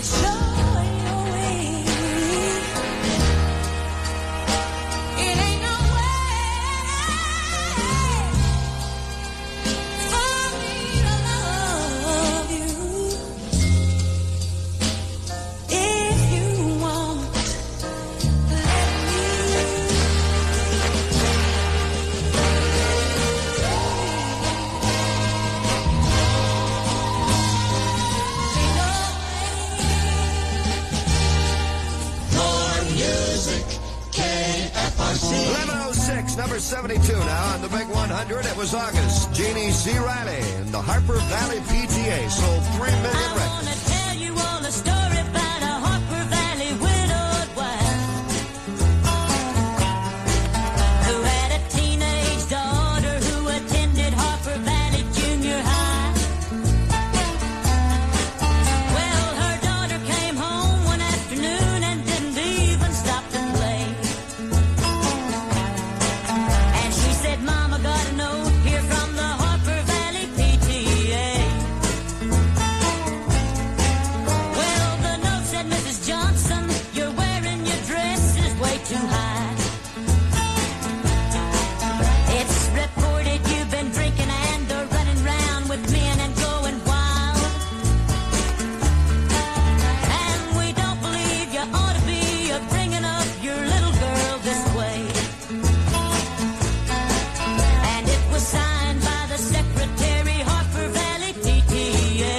it's sure your way. It ain't no way for me to love you. If you want, let me. More music, KFRC. 1106, number 72 now on the Big 100. It was August. Jeannie C. Riley and the Harper Valley PTA sold 3 million I records. wanna tell you all a story about a Harper Valley widowed wife who had a teenage daughter who attended Harper Valley Junior High. Well, her daughter came home one afternoon and didn't even stop to play. And she said, Mama got a note here from the Harper Valley PTA. Well, the note said, Mrs. Johnson, you're wearing your dress is way too high. It's reported you've been drinking and running round with men and going wild. And we don't believe you ought to be bringing up your little girl this way. And it was signed by the secretary, Harper Valley PTA.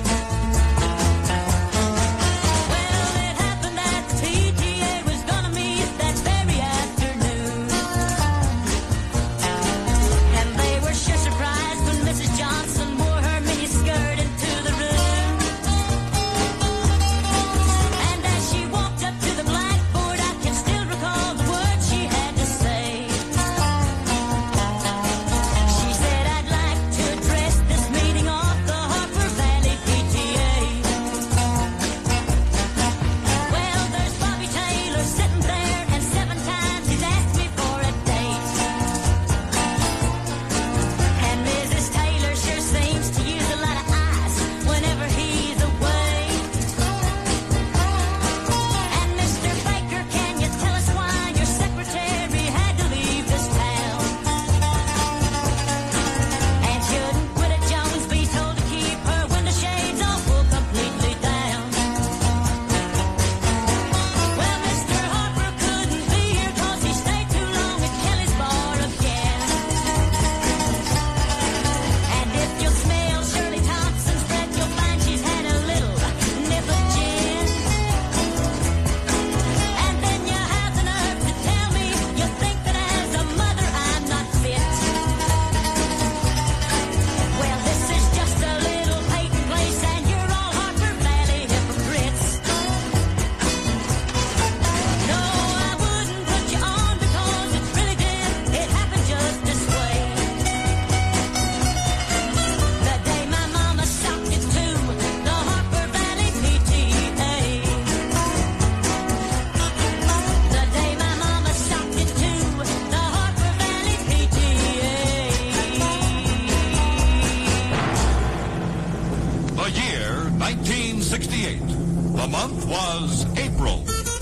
Well, it happened that PTA was gonna meet that very afternoon. And they were sure surprised when Mrs. Johnson wore her mini skirt into the room. And as she walked up to the blackboard, I can still recall the words she had to say. She said, I'd like to address this meeting of the Harper Valley PTA. Well, there's Bobby Taylor sitting there, and 7 times he's asked me for a date. And Mrs. Taylor sure seems to use a lot of ice whenever he's away. And Mr. Baker, can you tell us why your secretary had to leave this town? And shouldn't Widow Jones be told to keep her window shades all pulled completely down? Well, Mr. Harper couldn't be here 'cause he stayed too long at Kelly's bar again. And if you'll smell Shirley Thompson's breath, you'll find she's had a little nip of gin. And then you have the nerve to tell me you think that as a mother I'm not fit. Well, this is just a little Peyton place, and you're all Harper Valley hypocrites. No, I wouldn't put you on because it really did. It happened just this way. The day my mama socked it to the Harper Valley PTA. The day my mama socked it to the Harper Valley PTA. The year 1968. The month was April.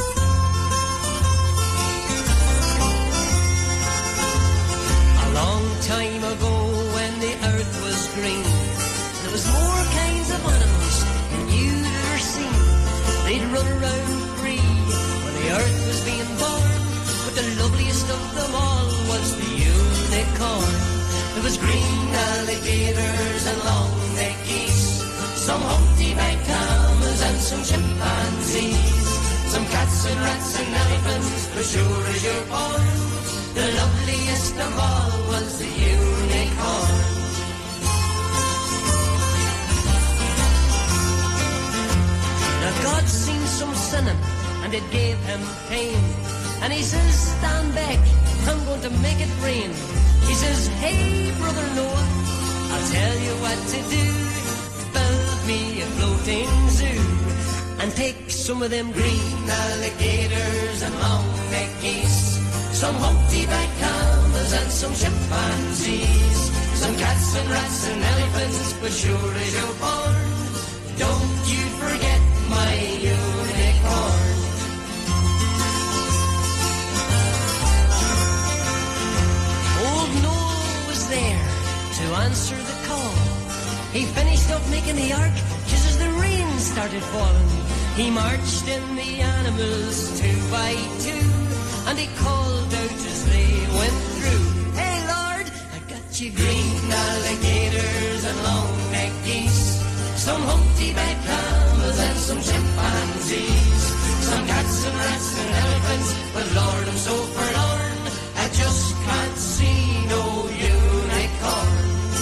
A long time ago when the earth was green, there was more kinds of animals than you'd ever seen. They'd run around free when the earth was being born, but the loveliest of them all was the unicorn. There was green alligators and long-necked geese, some humpty-back camels and some chimpanzees, some cats and rats and elephants, for sure as you're born. The loveliest of all was the unicorn. Now God seen some sinning, and it gave him pain. And he says, stand back, I'm going to make it rain. He says, hey, brother Noah, I'll tell you what to do. Build me a floating zoo, and take some of them green alligators and long-necked geese, some humpty-back camels and some chimpanzees, some cats and rats and elephants, but sure as you're born, don't you forget my the ark, just as the rain started falling, he marched in the animals 2 by 2, and he called out as they went through, "Hey Lord, I got you green alligators and long-necked geese, some humpty-backed camels and some chimpanzees, some cats and rats and elephants, but Lord, I'm so forlorn, I just can't see no unicorn."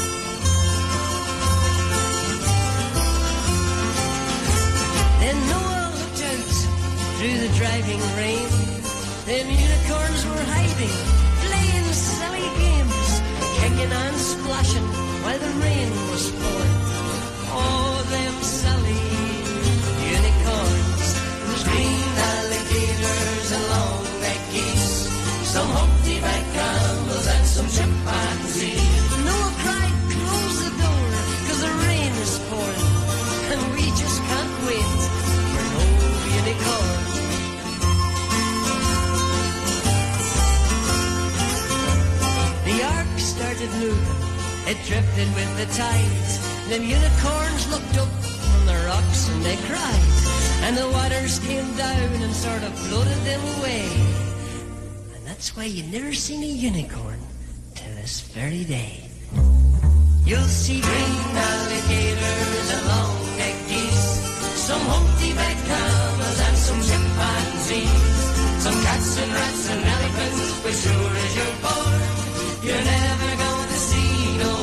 Then Noah looked out through the driving rain. Them unicorns were hiding, playing silly games, kicking and splashing while the rain was falling. Oh, them silly unicorns. There's green alligators and long-necked geese, some humpty-backed camels and some chimpanzees. Noah cried, "Close the door, 'cause the rain is pouring, and we just can't wait for no unicorn." The ark started moving, it drifted with the tides. Then unicorns looked up from the rocks and they cried, and the waters came down and sort of floated them away. And that's why you never seen a unicorn till this very day. You'll see green alligators and long-necked geese, some humpty-backed camels and some chimpanzees, some cats and rats and elephants, but sure as you're born, you're never going to see no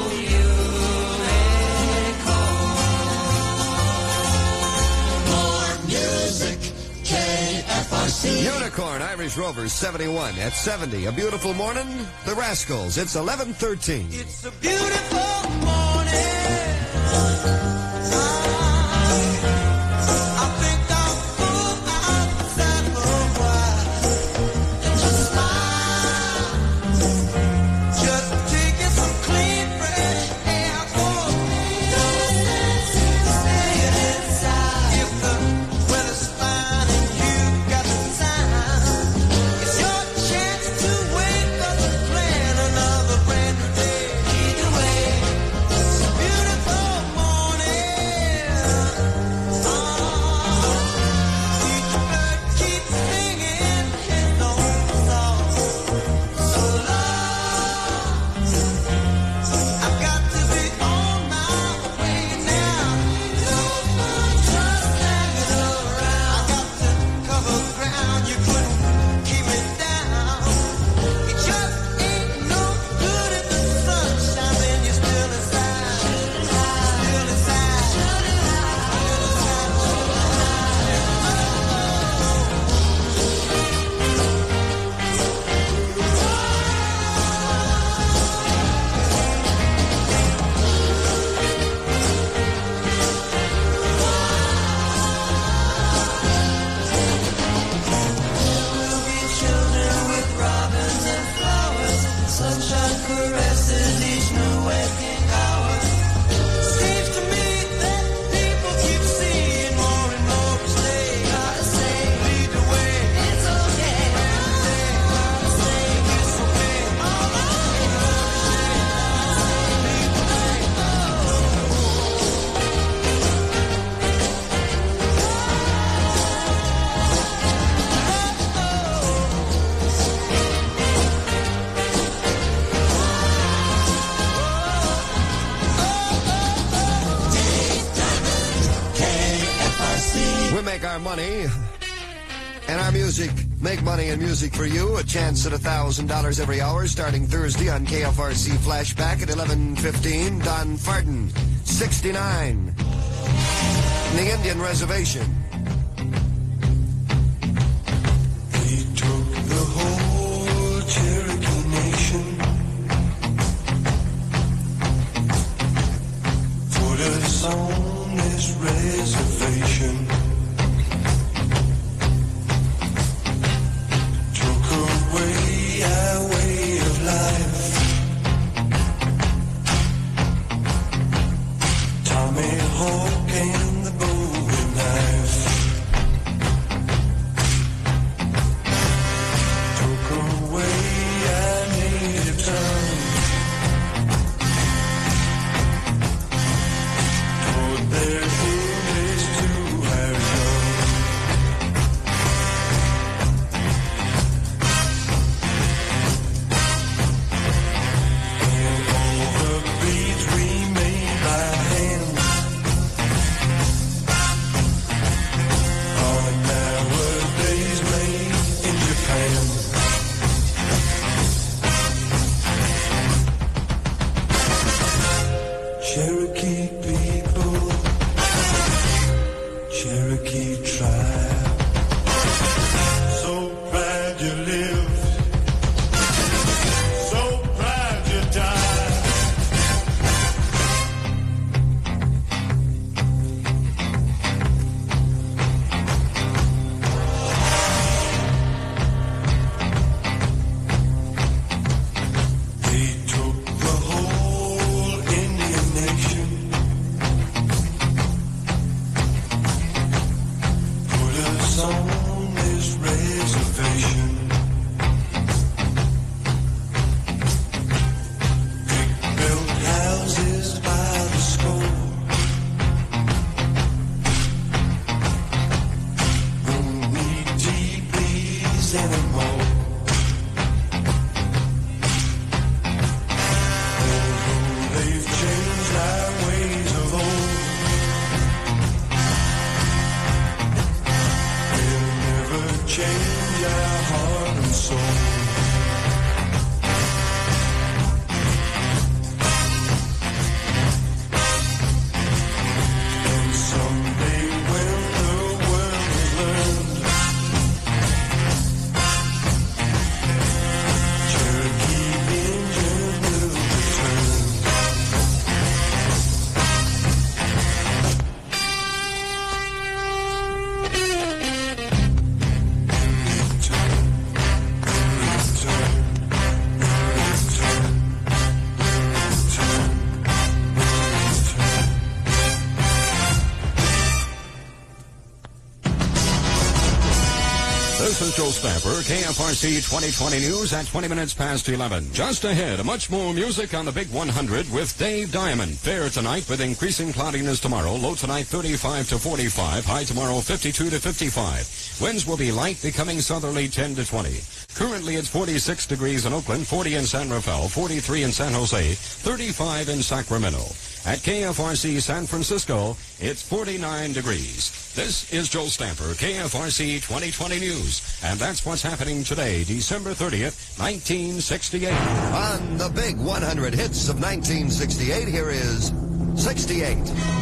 KFRC. Unicorn, Irish Rovers, 71 at 70. A beautiful morning. The Rascals. It's 11:13. It's a beautiful morning. I think I'll go outside for a while and just smile. Just taking some clean, fresh air for me. Staying inside. If the weather's fine and you've got the time, it's your chance to wake up and plan another brand new day. Either way, it's a beautiful morning. Each bird keeps singing his own song. So long, I've got to be on my way now. No fun just hanging around. I got to cover ground. You couldn't keep me down. It just ain't no good if the sun's shining. You're still inside. Still inside. We'll be children with robins and flowers. Sunshine caresses each new waking hour. Seems to me that people keep seeing more and more each day. Gotta say, lead the way. It's okay. Gotta say, it's okay. Lead the way. We make our money and our music. Make money and music for you. A chance at $1,000 every hour starting Thursday on KFRC Flashback at 11:15. Don Farden, 69. The Indian Reservation. They took the whole Cherokee Nation, put us on this reservation, took away our way of life. Tommy Hawk and the Bowie knife took away our native tongue, toward their try. So proud you live, so proud you die. They took the whole Indian nation, put us on this reservation. They built houses by the score, don't need teepees anymore. They've changed our ways of old. They'll never change our heart and soul. And someday when the world has learned, Cherokee engine will return. This is Joe Stamper, KFRC 2020 News at 20 minutes past 11. Just ahead, much more music on the Big 100 with Dave Diamond. Fair tonight with increasing cloudiness tomorrow. Low tonight 35 to 45. High tomorrow 52 to 55. Winds will be light, becoming southerly 10 to 20. Currently it's 46 degrees in Oakland, 40 in San Rafael, 43 in San Jose, 35 in Sacramento. At KFRC San Francisco, it's 49 degrees. This is Joe Stamper, KFRC 2020 News. And that's what's happening today, December 30th, 1968. On the Big 100 Hits of 1968, here is 68.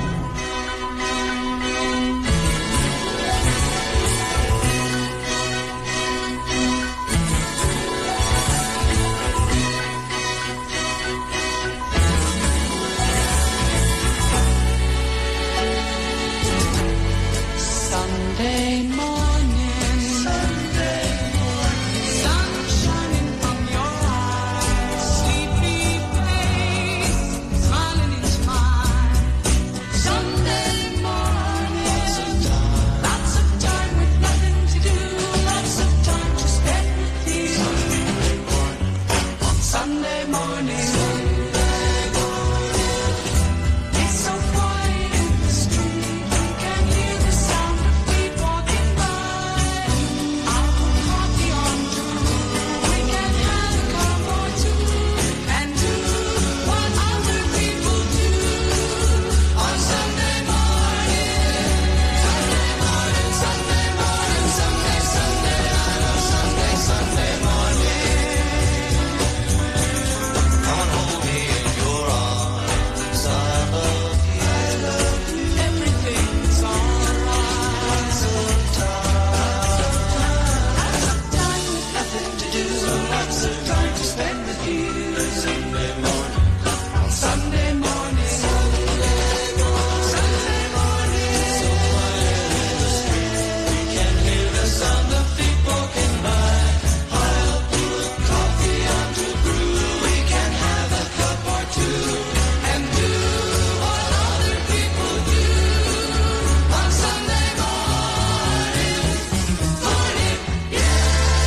Sunday morning, sun shining from your eyes, sleepy face, smiling into mine. Sunday morning, lots of time with nothing to do, lots of time to spend with you. Sunday morning, it's so quiet in the street, you can hear the sound of feet walking by. I'll put coffee on too, we can have a cup or two, and do what other people do on Sunday morning. Sunday morning, Sunday morning, Sunday, Sunday, I know Sunday, Sunday morning. Come and hold me in your arms, I love you. Everything's alright. Lots of time with nothing to do. Lots of time to spend with you. Sunday morning. Sunday morning. Sunday morning. So quiet in the street, we can hear the sound of feet walking by. I'll put coffee on to brew. We can have a cup or two and do what other people do on Sunday morning. Morning, yeah.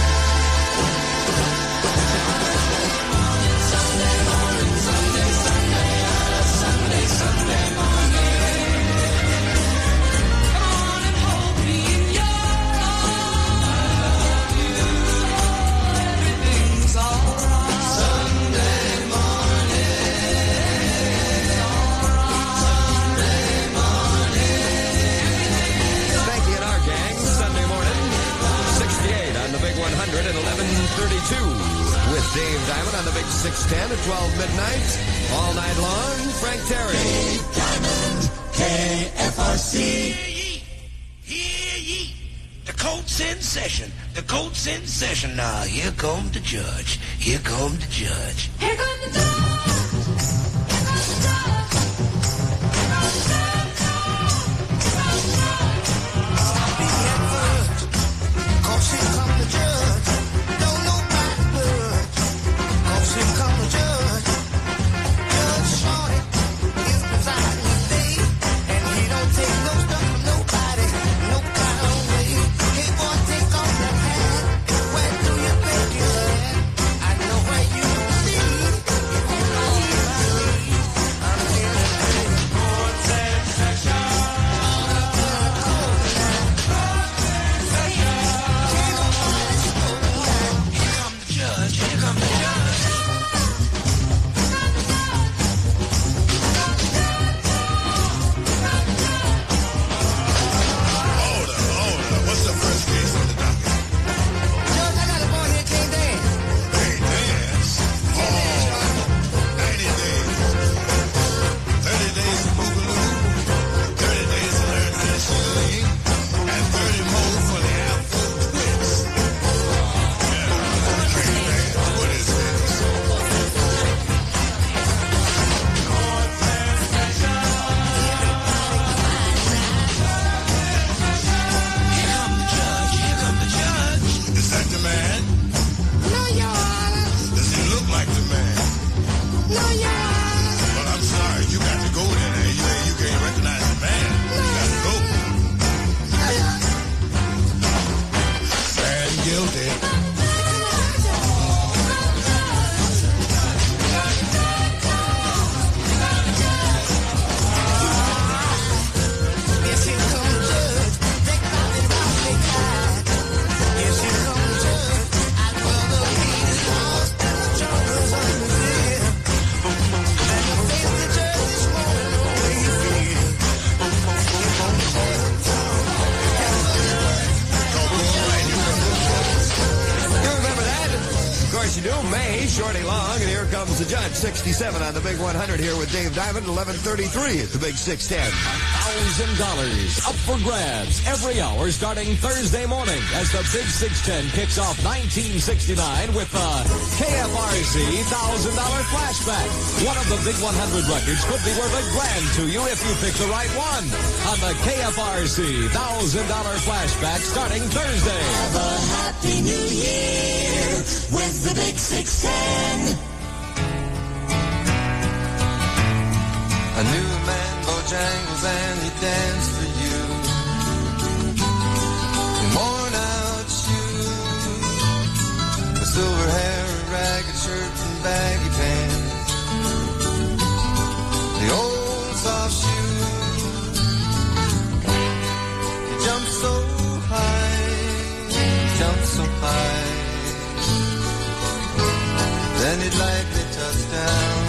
Sunday morning, Sunday, Sunday, Sunday, Sunday morning. Come on and hold me in your arms. Everything's alright. Sunday Spanky and our gang, Sunday morning, 68 on the Big 100 at 11:32. With Dave Diamond on the Big 610 at 12 midnight. All night long, Frank Terry. Diamond, KFRC. Hear ye, court's in session. The court's in session now. Here come the judge. Here come the judge. Here comes the judge. Shorty Long, and here comes the judge. 67 on the Big 100 here with Dave Diamond. 11:33 at the Big 610. $1,000 up for grabs every hour starting Thursday morning as the Big 610 kicks off 1969 with the KFRC $1,000 flashback. One of the Big 100 records could be worth $1,000 to you if you pick the right one on the KFRC $1,000 flashback starting Thursday. Have a happy new year with the Big 610. I knew a man, Bojangles, and he danced for you. Worn out shoes, with silver hair, a ragged shirt, and baggy pants. The old soft shoes. He jumped so high, jumped so high. Then he'd lightly touch down.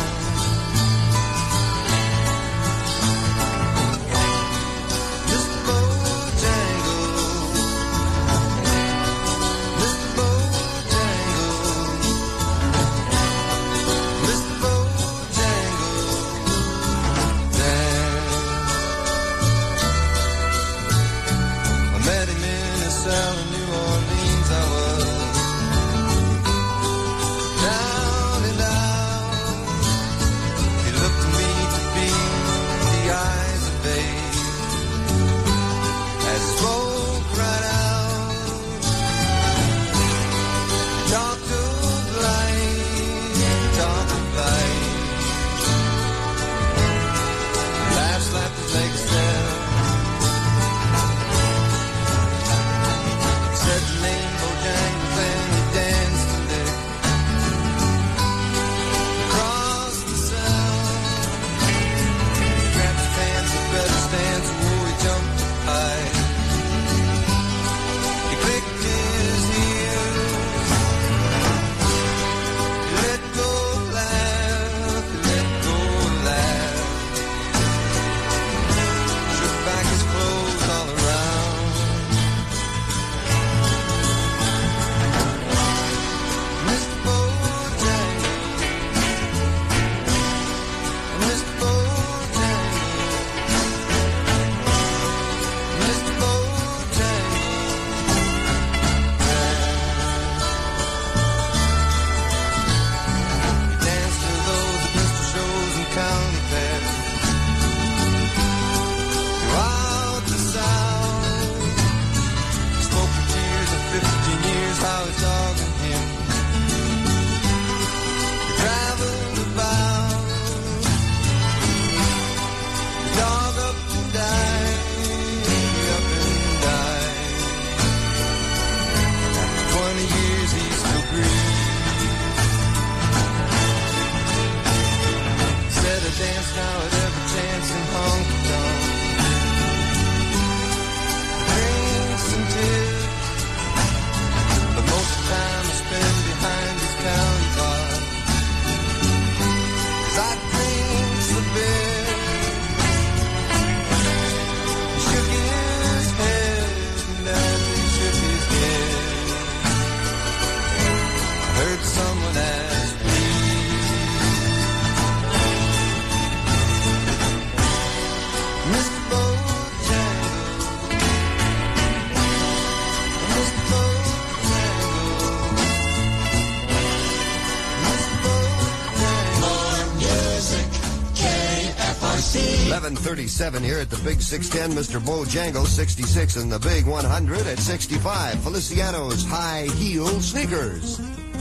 11:37 here at the Big 610. Mr. Bojangles, 66, and the Big 100 at 65. Feliciano's High Heel Sneakers.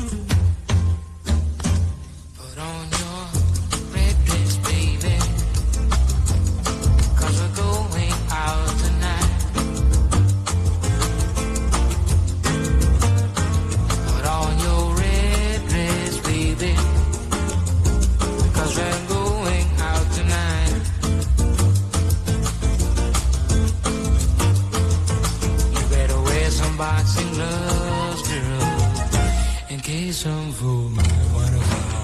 Put on your red dress, baby, 'cause we're going out tonight. Put on your red dress, baby, 'cause we're going out tonight. You better wear some boxing gloves, girl, in case some fool might wanna find.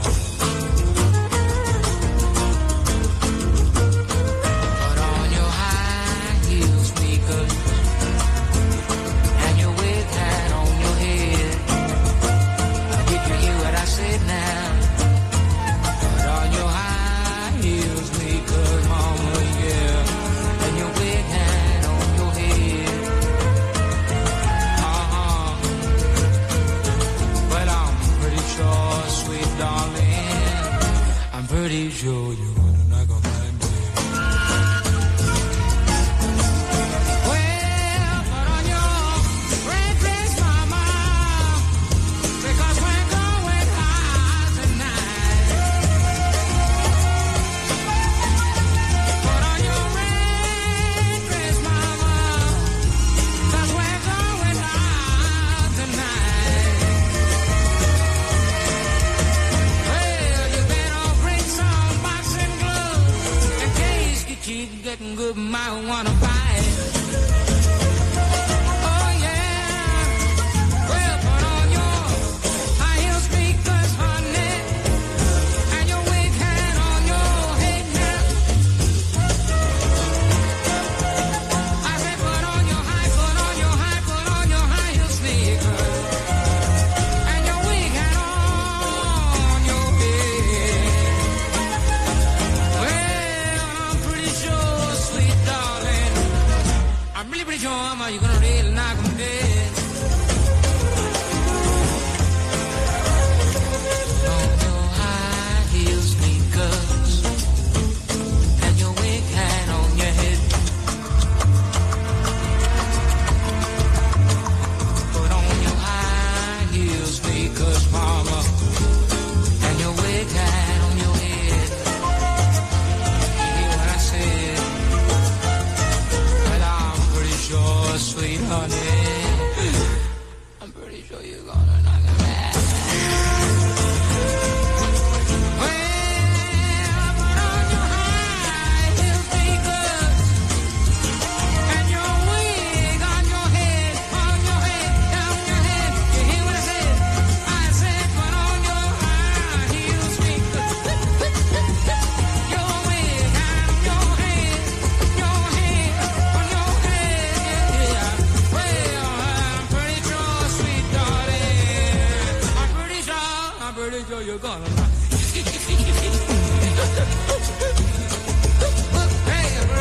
Put on your high heel sneakers and your wig hat on your head. Did you hear what I said now? Put on your high heel sneakers, mama, yeah, and your wig hat on your head. Well, I'm pretty sure, sweet darling, I'm pretty sure you're not gonna mind me. Well, put on your red dress, mama, because we're going out tonight. Put on your red dress, mama, 'cause we're going out tonight. Well, you better bring some boxing gloves in case you keep getting good, might wanna fight. Oh yeah. Well, put on your high heel sneakers, honey, and your wig hat on your head now. I said put on your high heel sneakers and your wig hat on your head. Well, I'm pretty sure, sweet darling, I'm really pretty sure, mama, you're gonna really knock 'em dead. On your high heel sneakers and your wig hat on your head. Put on your high heel sneakers, mama, and your wig hat on your head. You hear what I said? Well, I'm pretty sure, sweet honey, I'm pretty sure you're gonna knock it back. Well, put on your high heel sneakers and your wig on your head, down your head. You hear what I said? I said put on your high heel sneakers, your wig on your head, on your head, yeah. Well, I'm pretty sure, sweet darling, I'm pretty sure you're gonna like it. Hey, put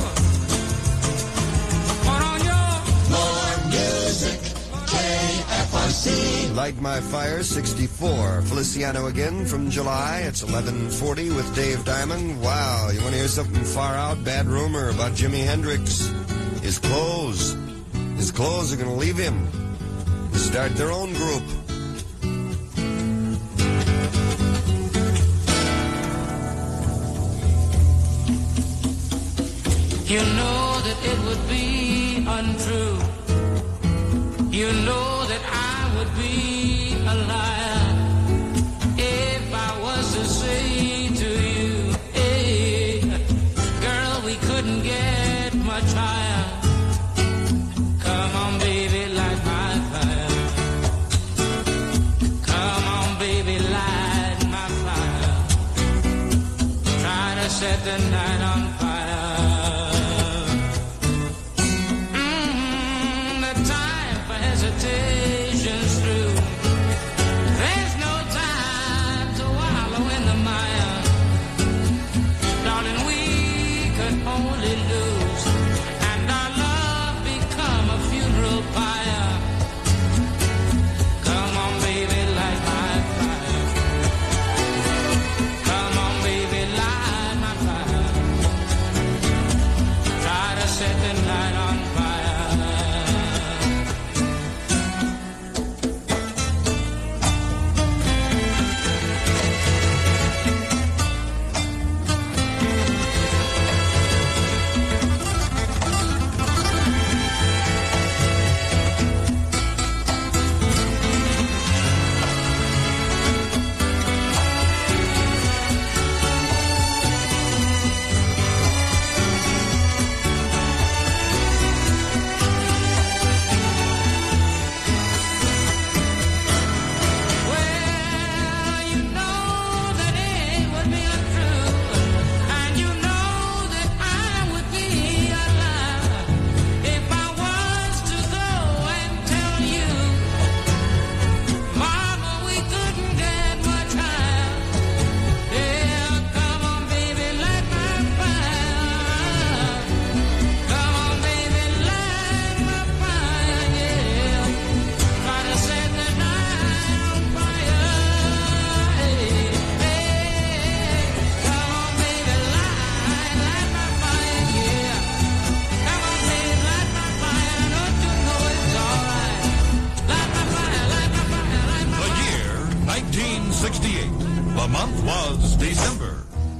on your More music, KFRC. Light My Fire, 64. Feliciano again from July. It's 11:40 with Dave Diamond. Wow, you want to hear something far out? Bad rumor about Jimi Hendrix. His clothes are going to leave him. Start their own group. You know that it would be untrue. You know that I would be a liar if I was to say to you, hey, girl, we couldn't get much higher. Come on, baby, light my fire. Come on, baby, light my fire. Try to set the night on fire. The time for hesitation's through. month was December.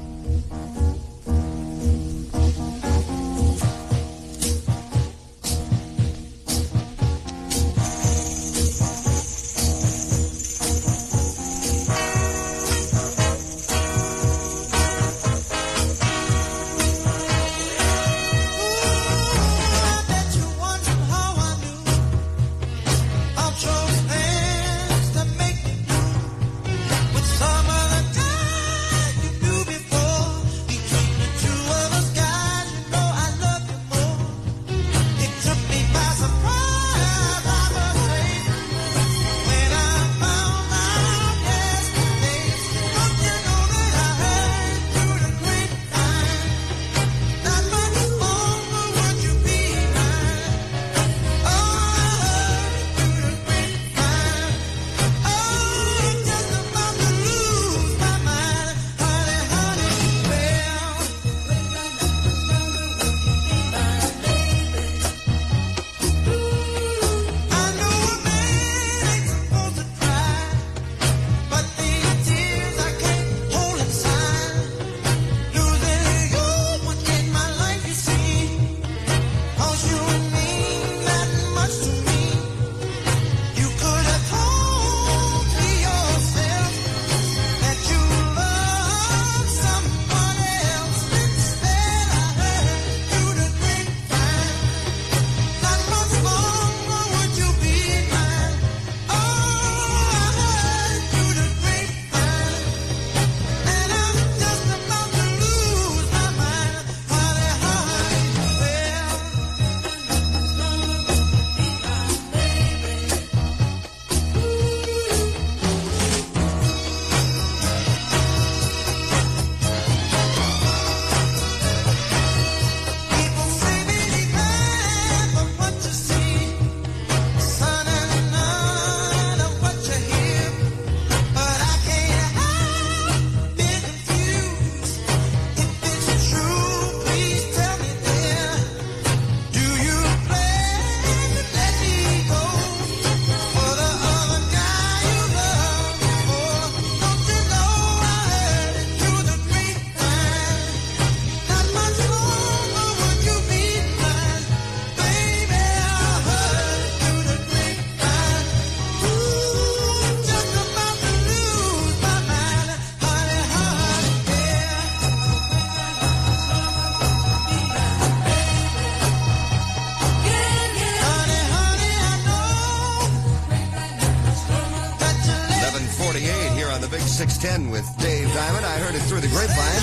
Big 610 with Dave Diamond. I heard it through the grapevine.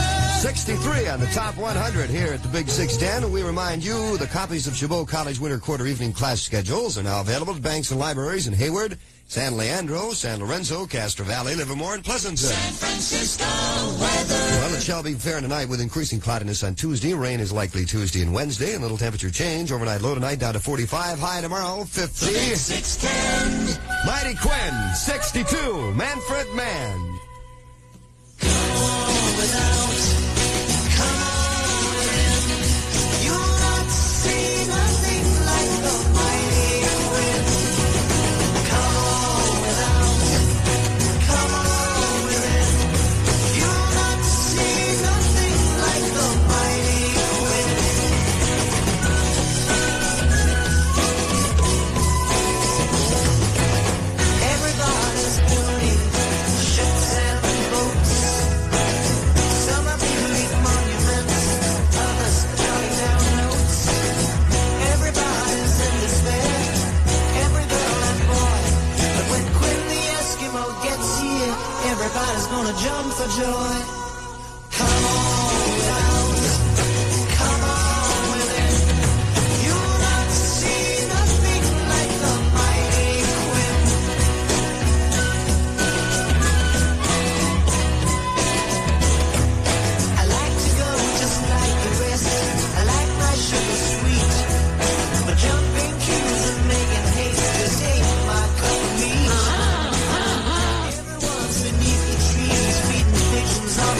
63 on the top 100 here at the Big 610. We remind you the copies of Chabot College Winter Quarter Evening Class schedules are now available at banks and libraries in Hayward, San Leandro, San Lorenzo, Castro Valley, Livermore, and Pleasanton. San Francisco weather. Well, it shall be fair tonight with increasing cloudiness on Tuesday. Rain is likely Tuesday and Wednesday. A little temperature change. Overnight low tonight down to 45. High tomorrow, 50. The Big 610. Mighty Quinn, 62. Manfred Mann. Come on without. Come on within. You'll not see nothing like the mighty Quinn. Come on without. Come on within. You'll not see nothing like the mighty Quinn. Everybody's building ships and boats. Some are building monuments, others jotting down notes. Everybody's in despair, every girl and boy. But when Quinn the Eskimo gets here, everybody's gonna jump for joy. Come on without, come on within. You'll not see nothing like the mighty Quinn. I like to go just like the rest. I like my sugar sweet. But jumping queues and making haste just ain't my cup of meat. Everyone's beneath the trees feeding pigeons on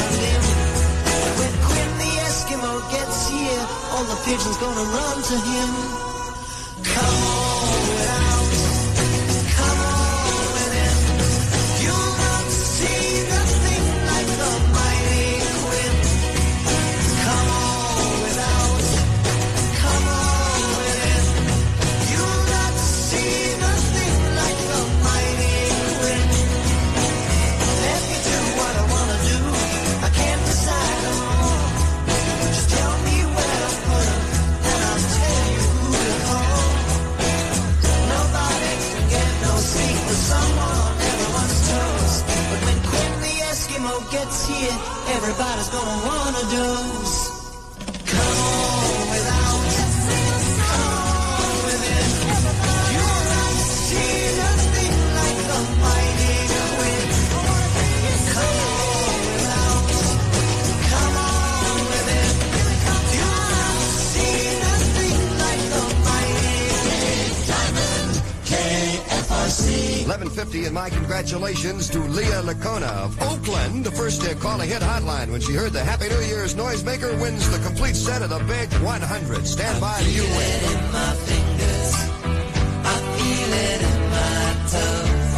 it's here, everybody's gonna wanna dose. Come on without, come on within. You're not seeing nothing like the mighty wind. Come on without, come on within. You're not seeing nothing like the mighty Diamond KFRC. 11:50, and my congratulations to Leah Lacona of Oakland, the first to call a hit hotline when she heard the Happy New Year's noisemaker wins the complete set of the Big 100. Stand by and you win. I feel it in my fingers, I feel it in my toes.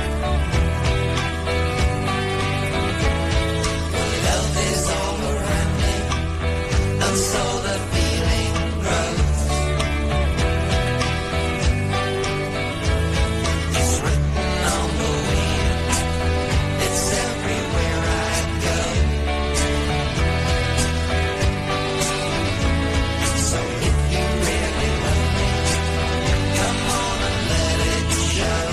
Love is all around me, and so the feeling grows. It's written on the wind, it's everywhere I go. So if you really love me, come on and let it show.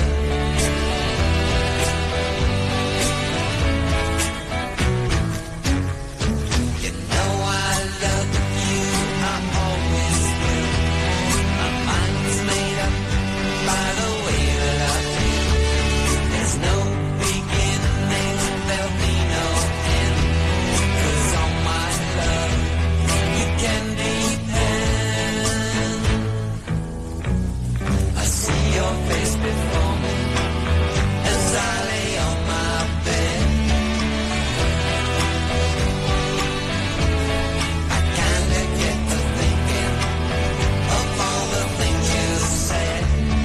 You know I love you, I always will. My mind's made up by the way that I feel. There's no beginning, there'll be no end. 'Cause on my love, you can depend. I see your face before me as I lay on my bed. I kinda get to thinking of all the things you said.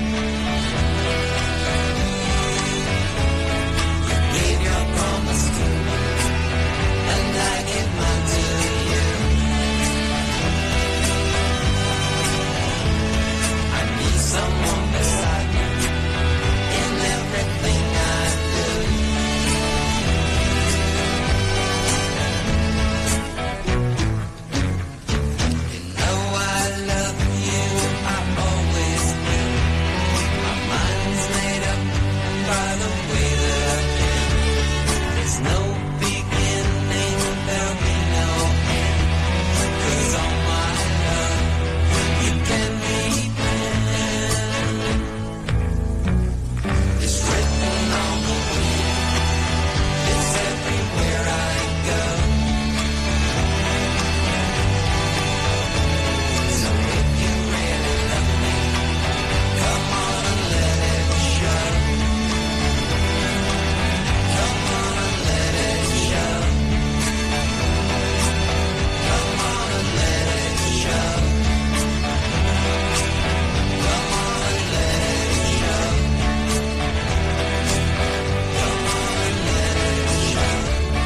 You gave your promise to me, and I give mine to you. I need someone beside me in everything I do. You know I love you, I always will. My mind's made up by the way that I feel. There's no beginning, there'll be no end. 'Cause on my love, you can depend. It's written on the wind, it's everywhere I go. So if you really love me, come on and let it show. Come on and let it show. Come on and let it show. Come on and let it show. Come on and let it show.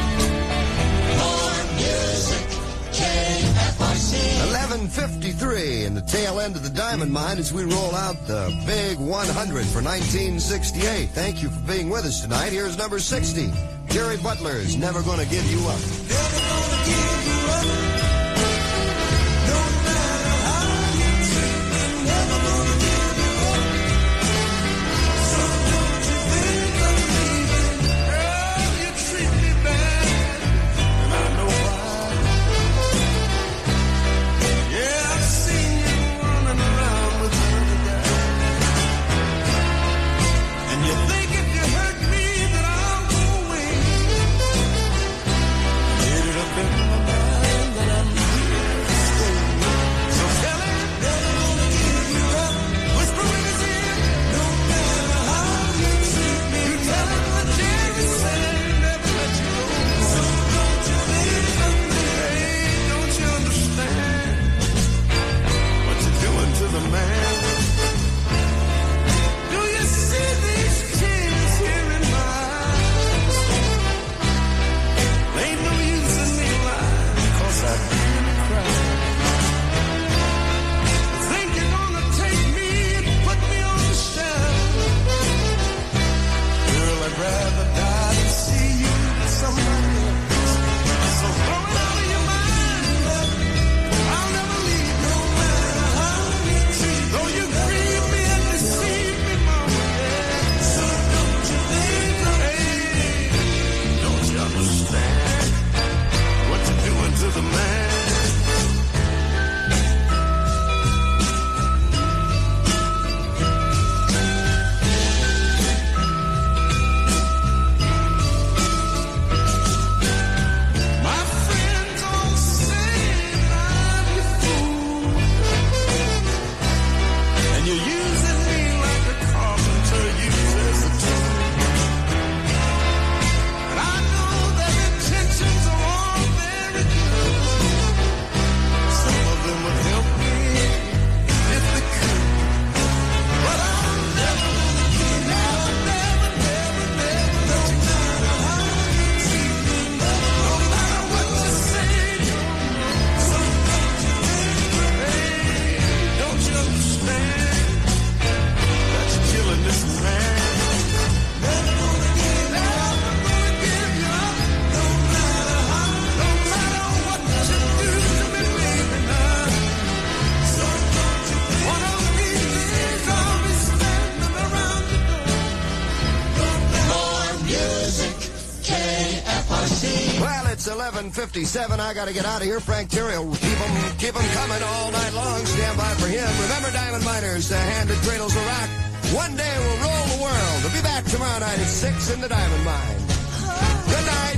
More music, KFRC. 11:53 in the tail end of the Diamond Mine as we roll out the Big 100 for 1968. Thank you for being with us tonight. Here's number 60. Jerry Butler's Never Gonna Give You Up. Never gonna give you up. No matter how you treat me, never gonna give you up. So don't you think of leaving? Girl, you treat me bad, and I know why. Yeah, I've seen you running around with other guys, and you think if you hurt me that I'll go away. Did it 11:57. I got to get out of here. Frank Terry will keep 'em coming all night long. Stand by for him. Remember, Diamond Miners, the hand that cradles the rock. One day we'll roll the world. We'll be back tomorrow night at 6 in the Diamond Mine. Good night.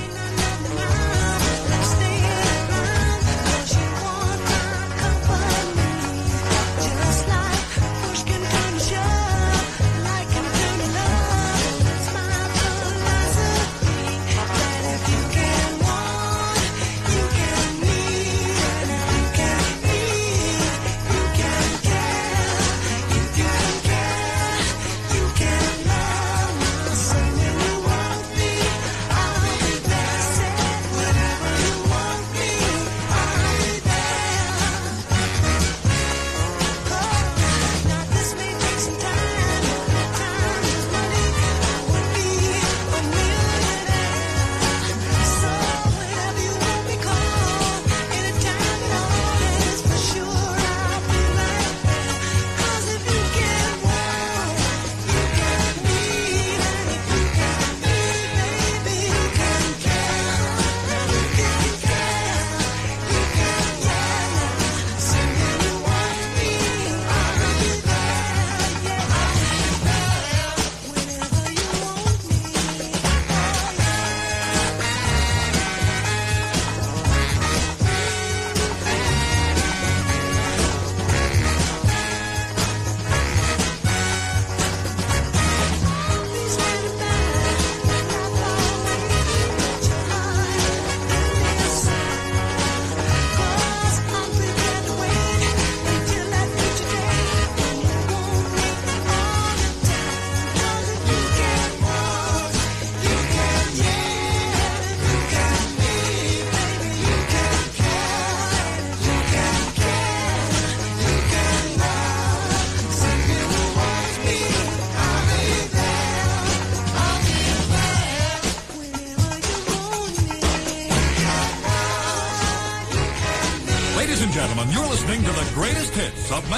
Ladies and gentlemen, you're listening to the greatest hits of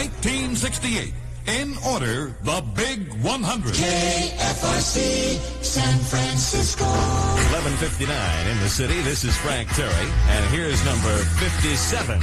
1968. In order, the Big 100. KFRC, San Francisco. 11:59 in the city. This is Frank Terry, and here's number 57.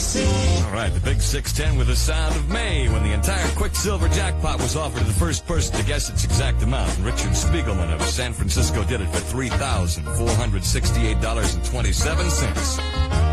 KFRC. All right, the Big 610 with the sound of May when the entire Quicksilver jackpot was offered to the first person to guess its exact amount. Richard Spiegelman of San Francisco did it for $3,468.27.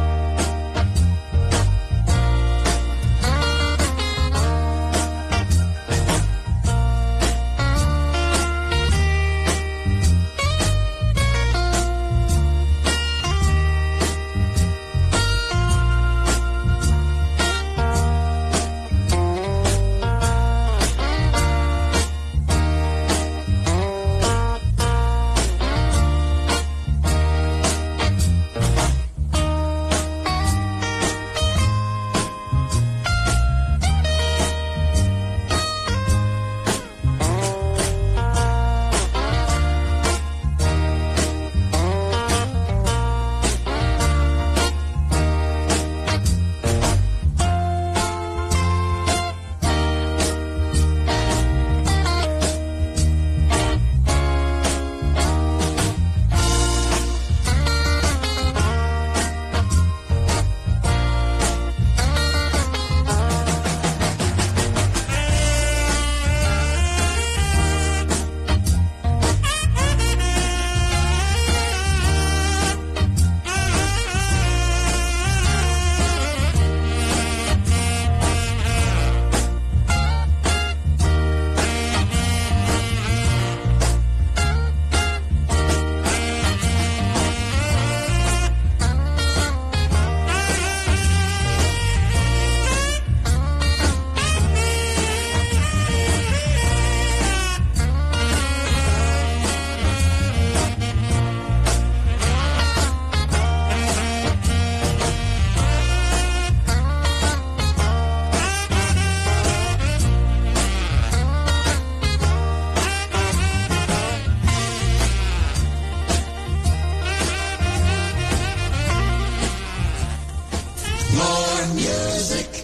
More music,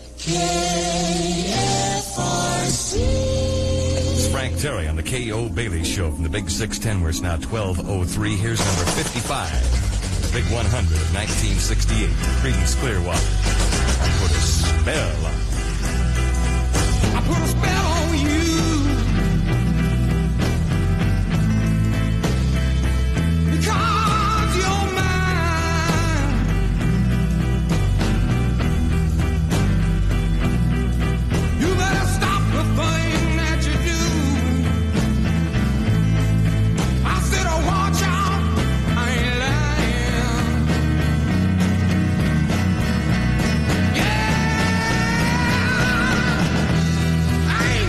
KFRC. It's Frank Terry on the K.O. Bailey Show from the Big 610, where it's now 12:03. Here's number 55, the Big 100 of 1968. Creedence Clearwater. I put a spell on. I put a spell on you. Because you're mine. You better stop the thing that you do. I said, oh, watch out. I ain't lying. Yeah. I ain't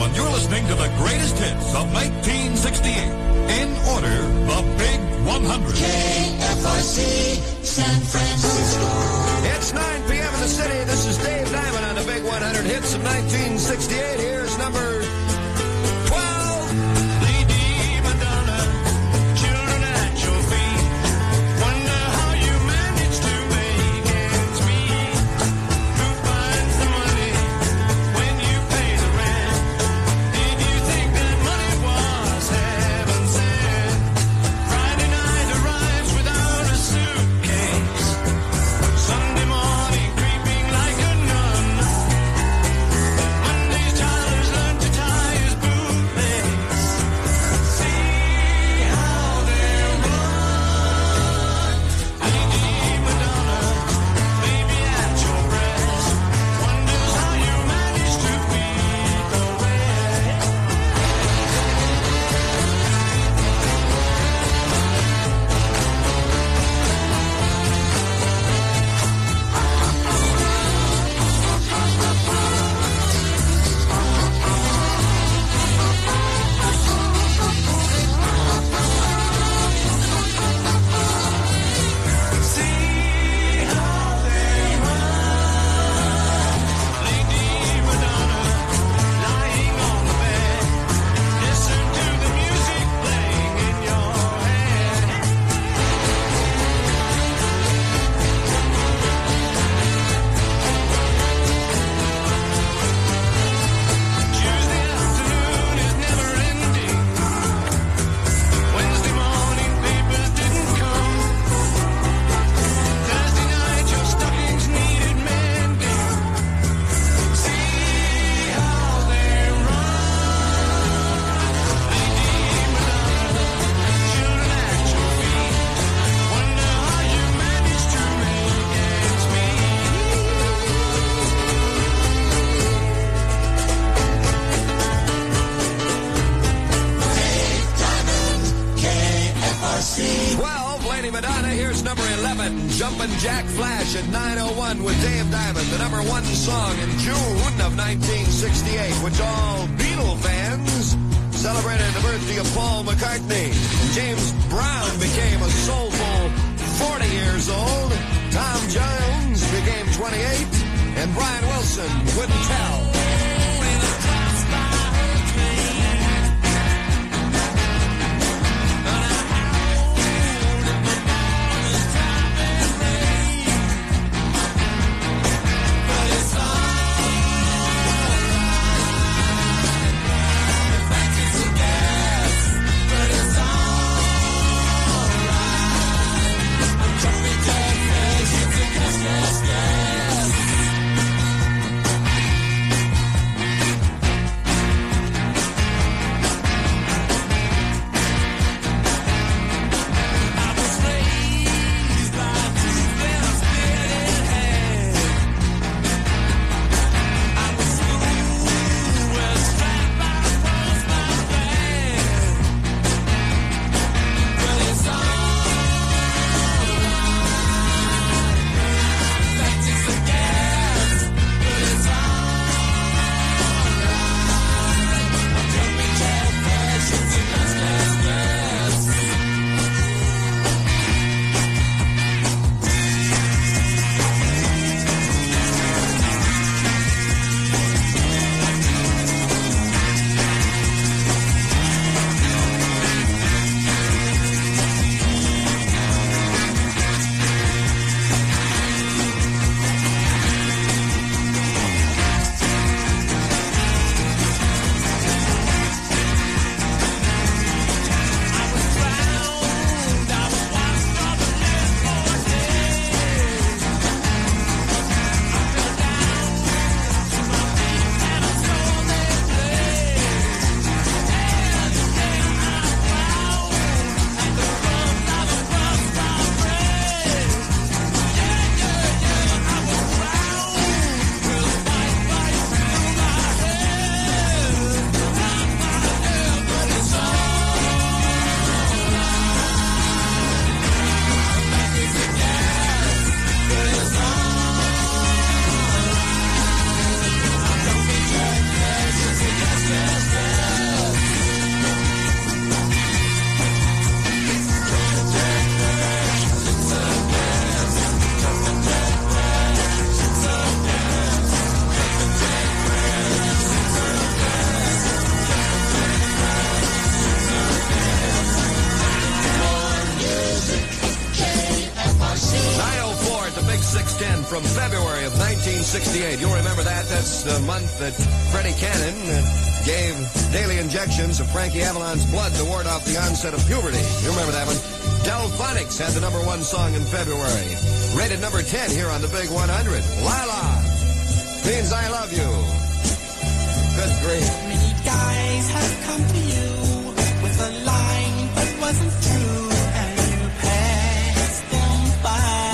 gentlemen, you're listening to the greatest hits of 1968. In order, the Big 100. KFRC, San Francisco. It's 9 p.m. in the city. This is Dave Diamond on the Big 100 hits of 1968. Here's number 12. Lady Madonna, children at your feet. Wonder how you manage to make ends meet. Who finds the money when you pay the rent? Did you think that money was heaven sent? Friday night arrives without a suitcase. Sunday morning creeping like a nun. Monday's child has learned to tie his bootlace. See how they run. Lady Madonna, baby at your breast. Wonders how you manage to beat the rest. See how they run. Lady Madonna, lying on the bed. Listen to the music playing in your head. Tuesday afternoon is never ending. Wednesday morning papers didn't come. Thursday night your stockings needed mending. See how they run. Lady Madonna, children at your feet. Wonder how you manage to make ends KFRC. 12, Lady Madonna. Here's number 11, Jumpin' Jack Flash at 9:01 with Dave Diamond, the number one song in June of 1968, which all Beatle fans celebrated the birthday of Paul McCartney. James Brown became a soulful 40 years old. Tom Jones became 28, and Brian Wilson couldn't tell. from February of 1968. You'll remember that. That's the month that Freddie Cannon gave daily injections of Frankie Avalon's blood to ward off the onset of puberty. You remember that one? Delphonics had the #1 song in February. Rated number 10 here on the Big 100. Lila means I love you. Good grief. Many guys have come to you with a line that wasn't true, and you passed them by.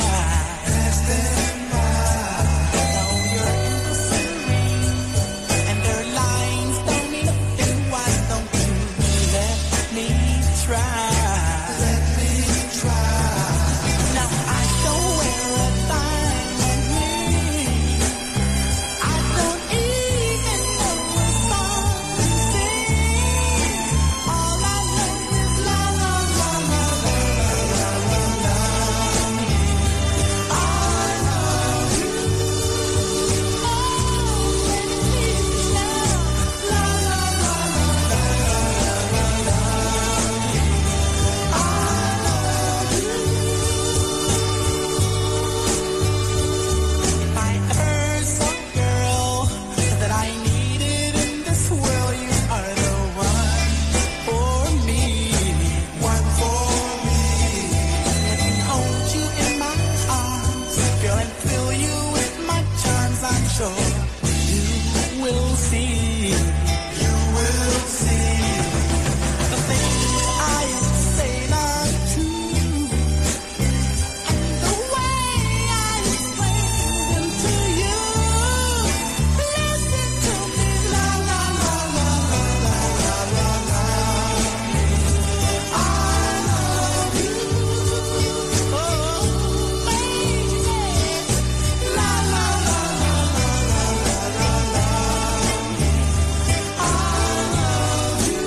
Now you're in the serene, and their lines don't mean a thing. Why don't you let me try? Now I don't wear a diamond ring. I don't even know a song to sing. All I know is la la la la la la la la. I love you. Oh, and please now, la la la la la la la la. I love you. If I ever saw a girl that I needed in this world, you are the one for me. One for me. Let me hold you in my arms, girl, and fill you with my charms. I'm sure you will see. You will see. The things I say are true. The way I explain them to you. Listen to me, la la la la la la la la. I love you, oh baby, la la la la la la la la. I love you.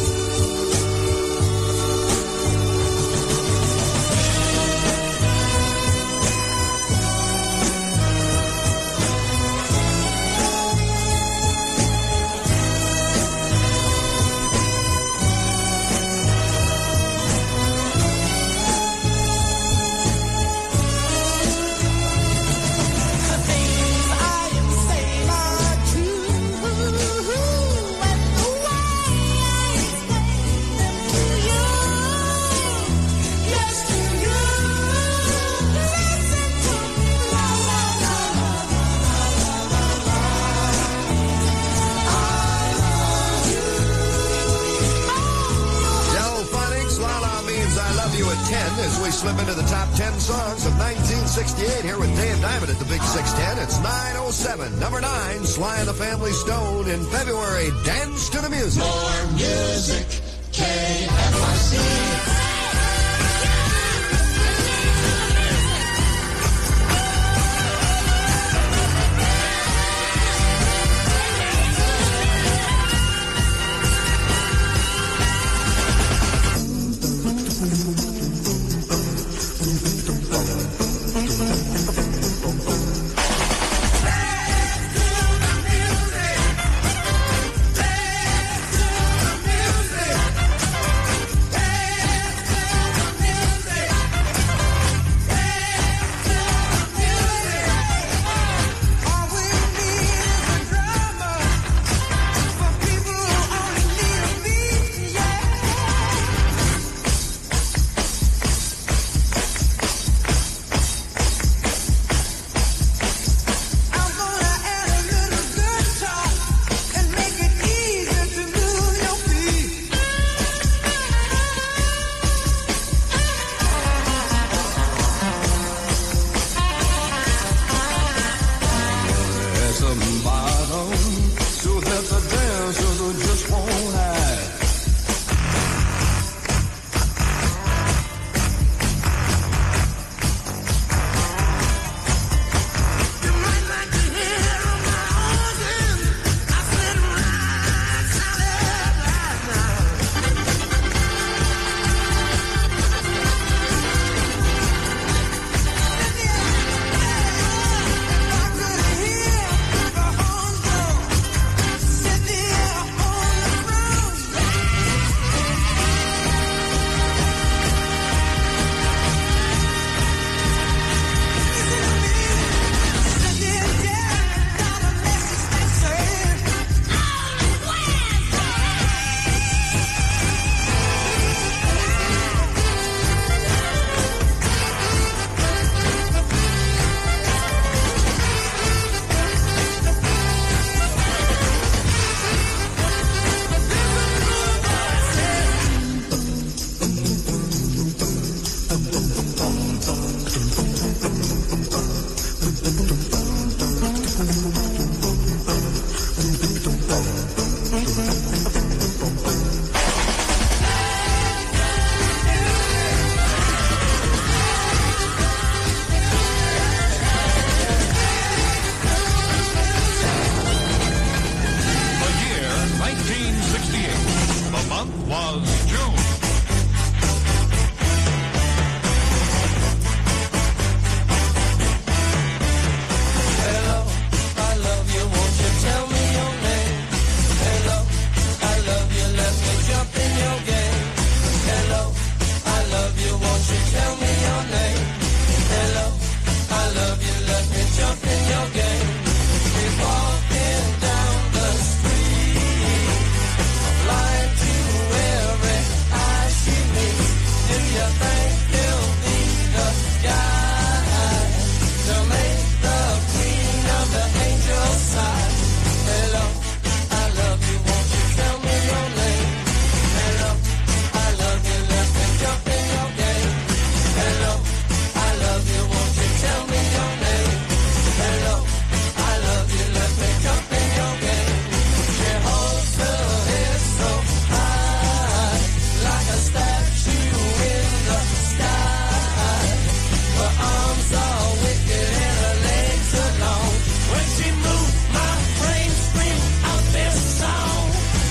The things I am saying are true, and the way I explain them to you, yes to you. Listen to me, la la la la la la la la. I love you. Delphonics, Lala means I love you at 10 as we slip into the top 10 songs of 1968 here with Dave Diamond at the Big 610. It's 9:07. Number 9, Sly and the Family Stone in February. Dance to the music. More music, KFRC. Music. month was June. Hello, I love you, won't you tell me your name? Hello, I love you, let me jump in your game. Hello, I love you, won't you tell me your name? Hello, I love you, let me jump in your game. We're walking down the street, flying to every eye she meets. Do you think you'll be the guy to make the queen of the angel side? Hello, I love you, won't you tell me your name? Hello, I love you, let me jump in your game. Hello, I love you, won't you tell me your name? Hello, I love you, let me jump in your game. She holds her head so high, like a statue in the sky. Her arms are wicked and her legs are long. When she moves, my brain screams out this song.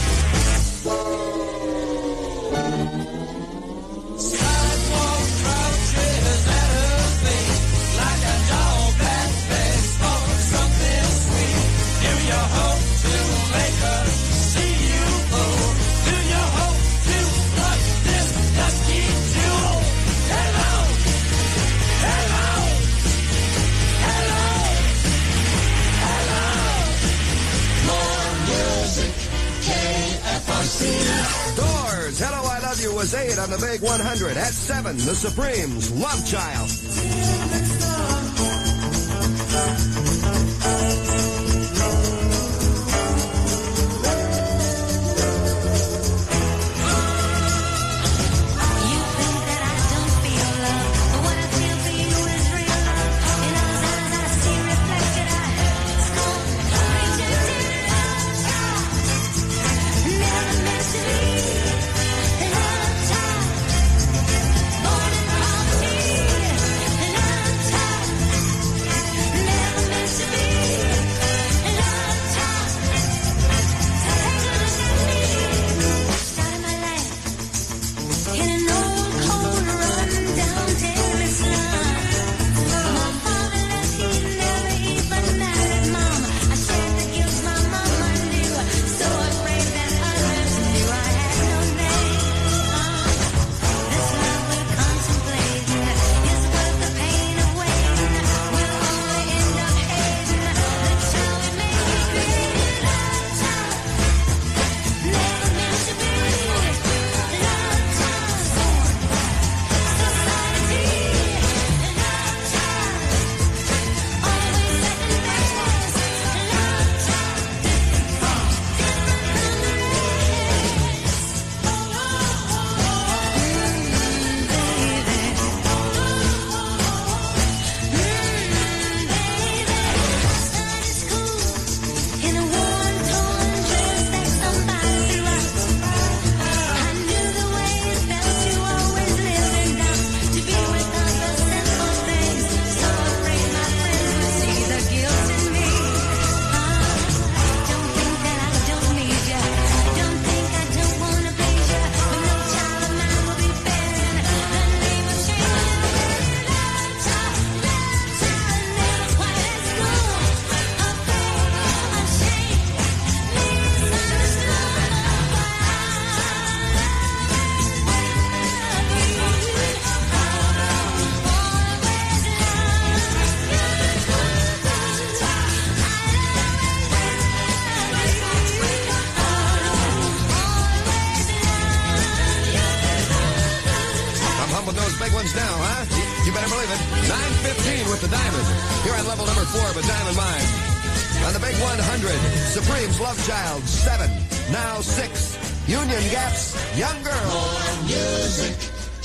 Sidewalk crouches at her feet, like a dog that begs for something sweet. Do you hope to make her see you? Oh, do you hope to pluck this dusty jewel? Hello, hello, hello, hello. More music, KFRC. Doors, Hello, I Love You was 8 on the Big 100. At 7, The Supremes, Love Child. Now, huh? You better believe it. 9:15 with the Diamond. Here on level number 4 of a Diamond Mine. On the Big 100, Supreme's Love Child, 7. Now 6. Union Gap's Young Girl. More music,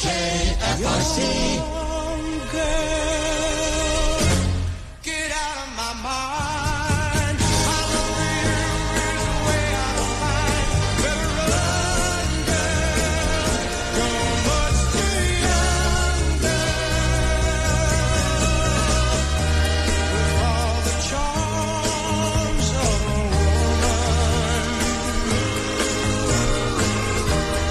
KFRC. Young girl, get out of my mind. I know you're way out of mind. Better run, girl. You're much too young, girl. With all the charms of a woman.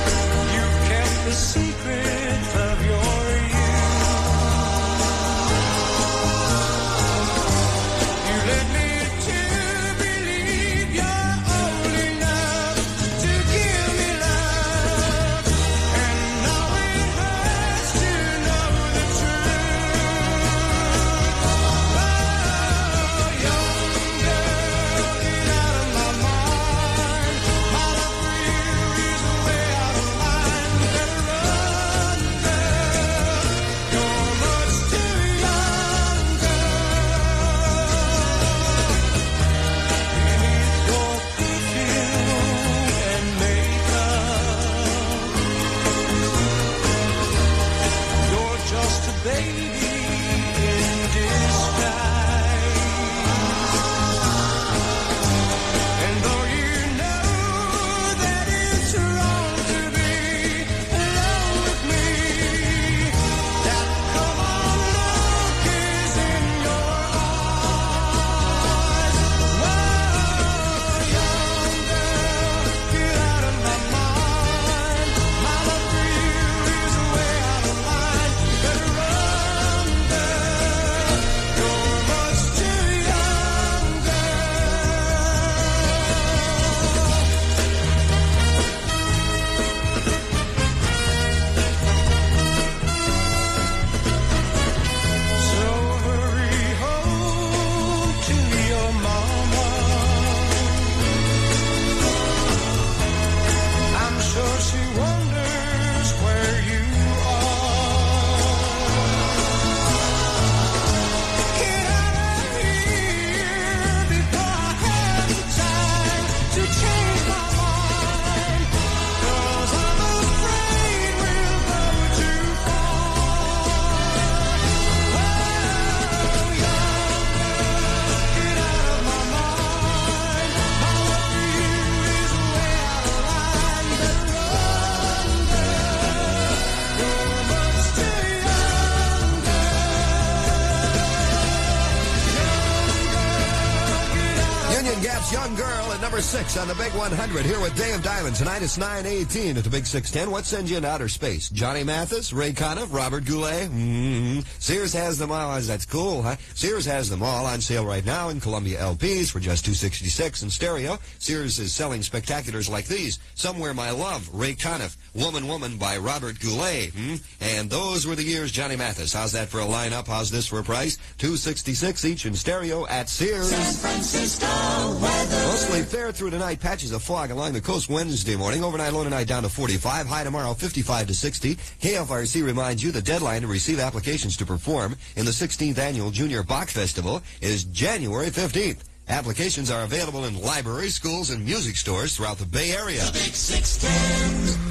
6 on the Big 100 here with Day of Diamond. Tonight it's 9:18 at the Big 610. What sends you into outer space? Johnny Mathis, Ray Conniff, Robert Goulet? Sears has them all. That's cool, huh? Sears has them all on sale right now in Columbia LPs for just $266 in stereo. Sears is selling spectaculars like these. Somewhere My Love, Ray Conniff. Woman, Woman by Robert Goulet. And those were the years, Johnny Mathis. How's that for a lineup? How's this for a price? $266 each in stereo at Sears. San Francisco weather. Mostly fair through tonight. Patches of fog along the coast Wednesday morning. Overnight low tonight down to 45. High tomorrow 55 to 60. KFRC reminds you the deadline to receive applications to perform in the 16th Annual Junior Bach Festival is January 15th. Applications are available in libraries, schools, and music stores throughout the Bay Area. The Big 610.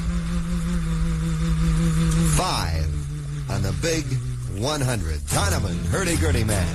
5 on the Big 100. Donovan, Hurdy-Gurdy Man.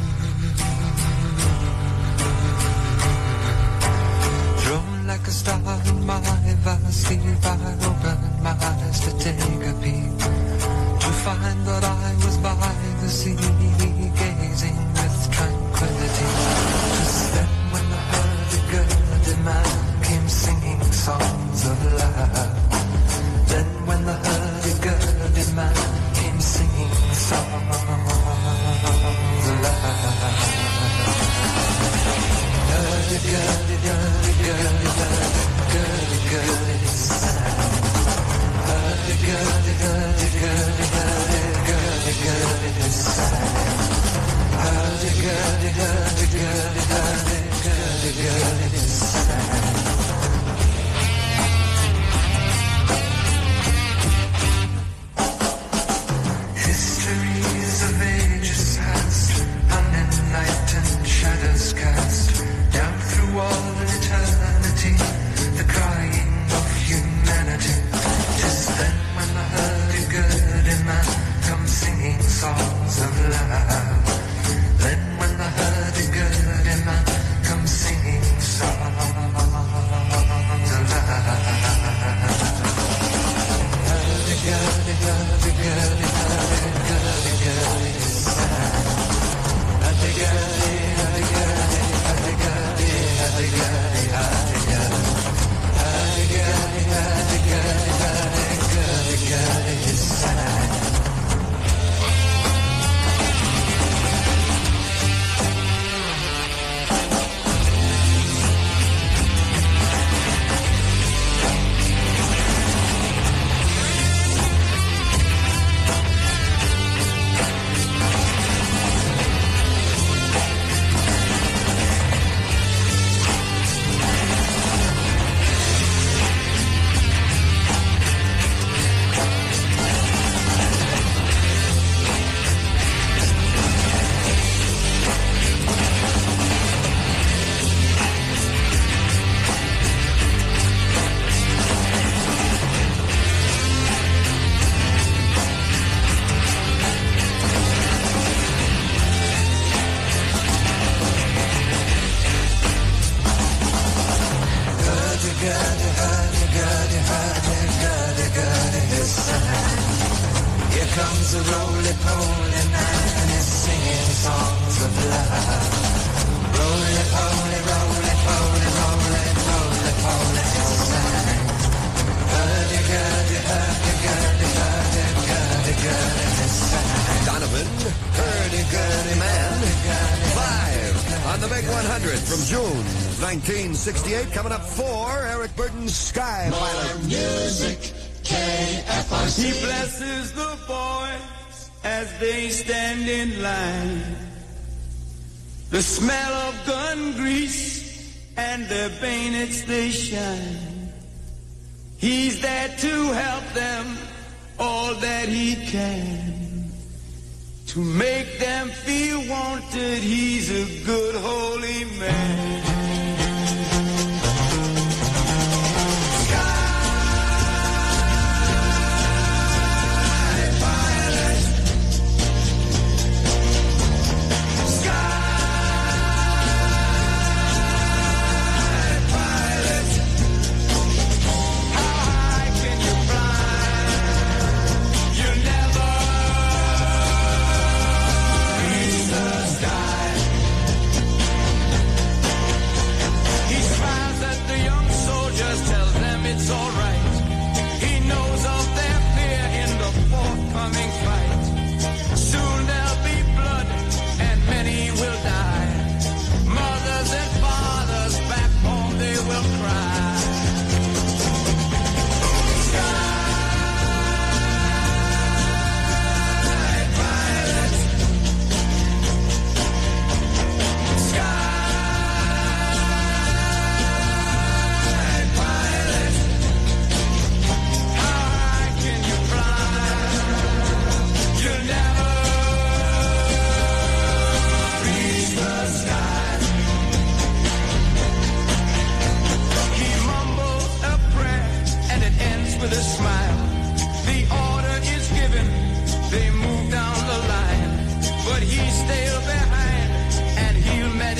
Drawn like a star in my vast field, I opened my eyes to take a peek, to find that I was by the sea, gazing with tranquility. Just then when the hurdy-gurdy man came singing songs of love. Then when the hurdy-gurdy man came singing songs of love. Hurdy-gurdy, hurdy-gurdy, hurdy-gurdy, hurdy-gurdy, hurdy-gurdy, hurdy-gurdy, hurdy-gurdy, hurdy-gurdy, hurdy-gurdy. Histories of ages past, unenlightened shadows cast down through all eternity, the crying of humanity. Just then when the hurdy-gurdy man comes singing songs of love. Then when the hurdy-gurdy man comes singing songs of love. Hurdy-gurdy, hurdy-gurdy, hurdy-gurdy, hurdy-gurdy, hurdy-gurdy, hurdy-gurdy, hurdy-gurdy, hurdy-gurdy, hurdy-gurdy, hurdy-gurdy, Here comes a roly-poly man, he's singing songs of love. Roly-poly, roly-poly, roly-poly, poly, he's sang. Hurdy-gurdy, hurdy-gurdy, hurdy-gurdy, he's sang. Donovan, Hurdy-Gurdy Man. 5 on the Big 100 from June 1968. Coming up 4, Eric Burden's Sky Pilot. More music, KFRC. He blesses the boys as they stand in line. The smell of gun grease and their bayonets they shine. He's there to help them all that he can, to make them feel wanted. He's a good holy man.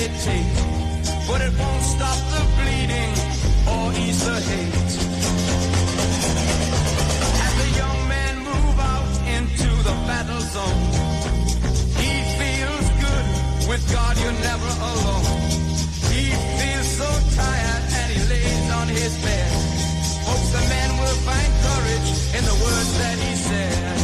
meditate, but it won't stop the bleeding or ease the hate. As the young men move out into the battle zone, he feels good. With God, you're never alone. He feels so tired and he lays on his bed. Hopes the man will find courage in the words that he said.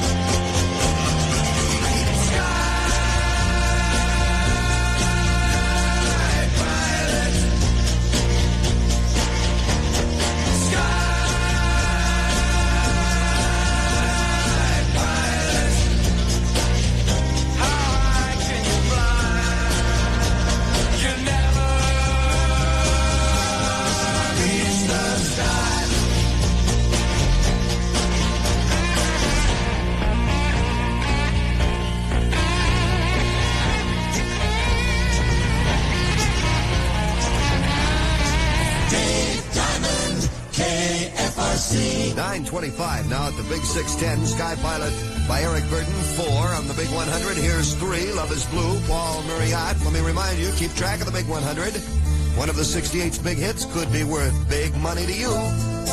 KFRC. 9:25 now at the Big 610. Sky Pilot by Eric Burden. 4 on the Big 100. Here's 3. Love is Blue. Paul Murray-Ott. Let me remind you, keep track of the Big 100. One of the 68's big hits could be worth big money to you.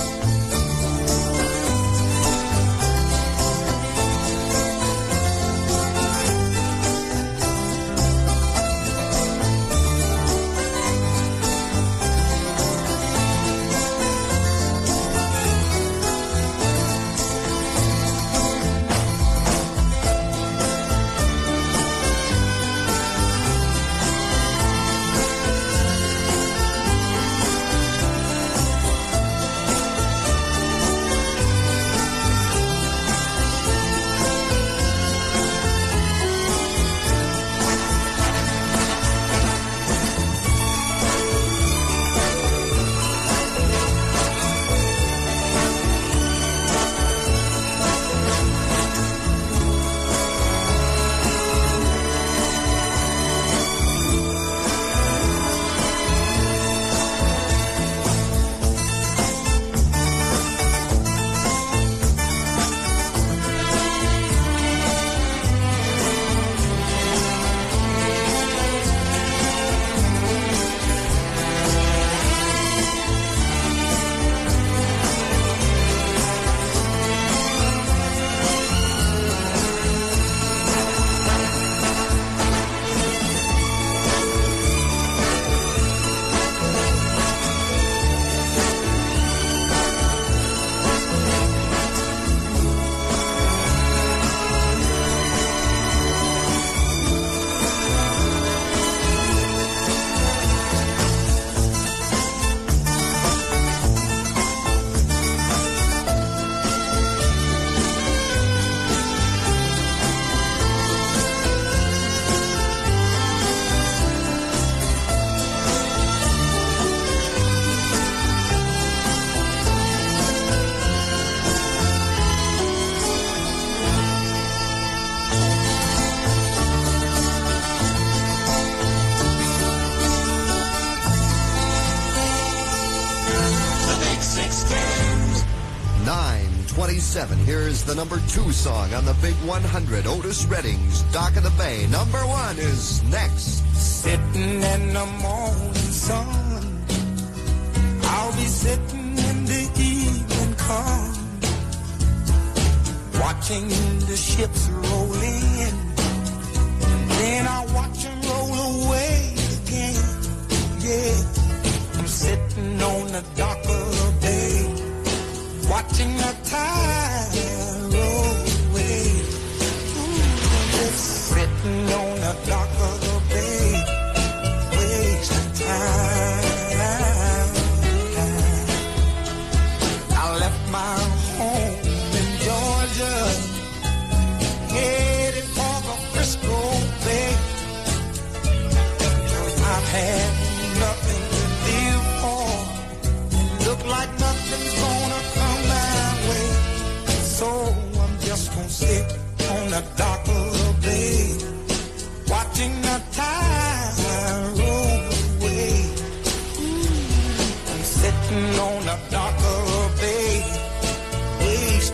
Here's the number 2 song on the Big 100. Otis Redding's Dock of the Bay. Number 1 is next. Sitting in the morning sun, I'll be sitting in the evening come, watching the ships roll in, then I'll watch them roll away again. Yeah, I'm sitting on the dock of the bay, watching the tide roll away. Just sitting on the dock of the bay, wasting time. I left my home in Georgia, headed for the Frisco Bay. I've had nothing to live for, look like nothing's gonna come my way. So I'm just gonna sit on the dock of the bay, watching the tide roll away. I'm sitting on the dock of the bay,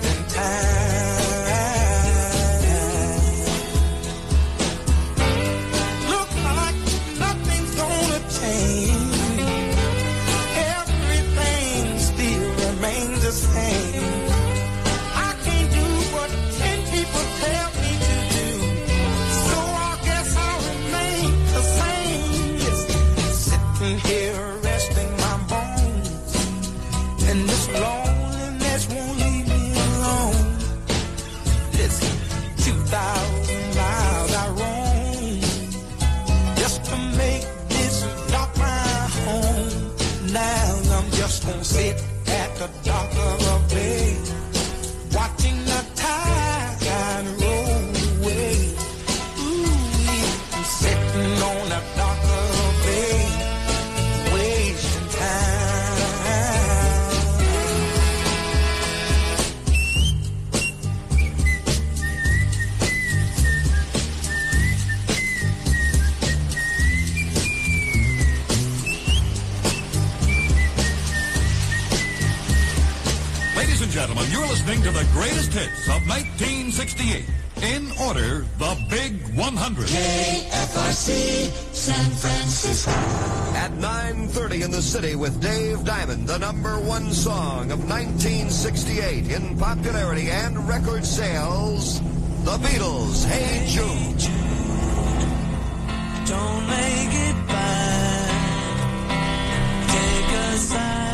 same. I can't do what 10 people tell me to do, so I guess I'll remain the same. Yes, sitting here resting my bones, and this loneliness won't leave me alone. Listen, 2,000 miles I roam just to make this dock my home. Now I'm just gonna sit at the dock of a bay, watching the tide roll away. Ooh, I'm sitting on the dock of a bay, wasting time. Ladies and gentlemen, you're listening to the greatest hits of 1968. In order, the Big 100. KFRC, San Francisco. At 9:30 in the city with Dave Diamond, the #1 song of 1968 in popularity and record sales, The Beatles, Hey Jude. Don't make it bad. Take a side.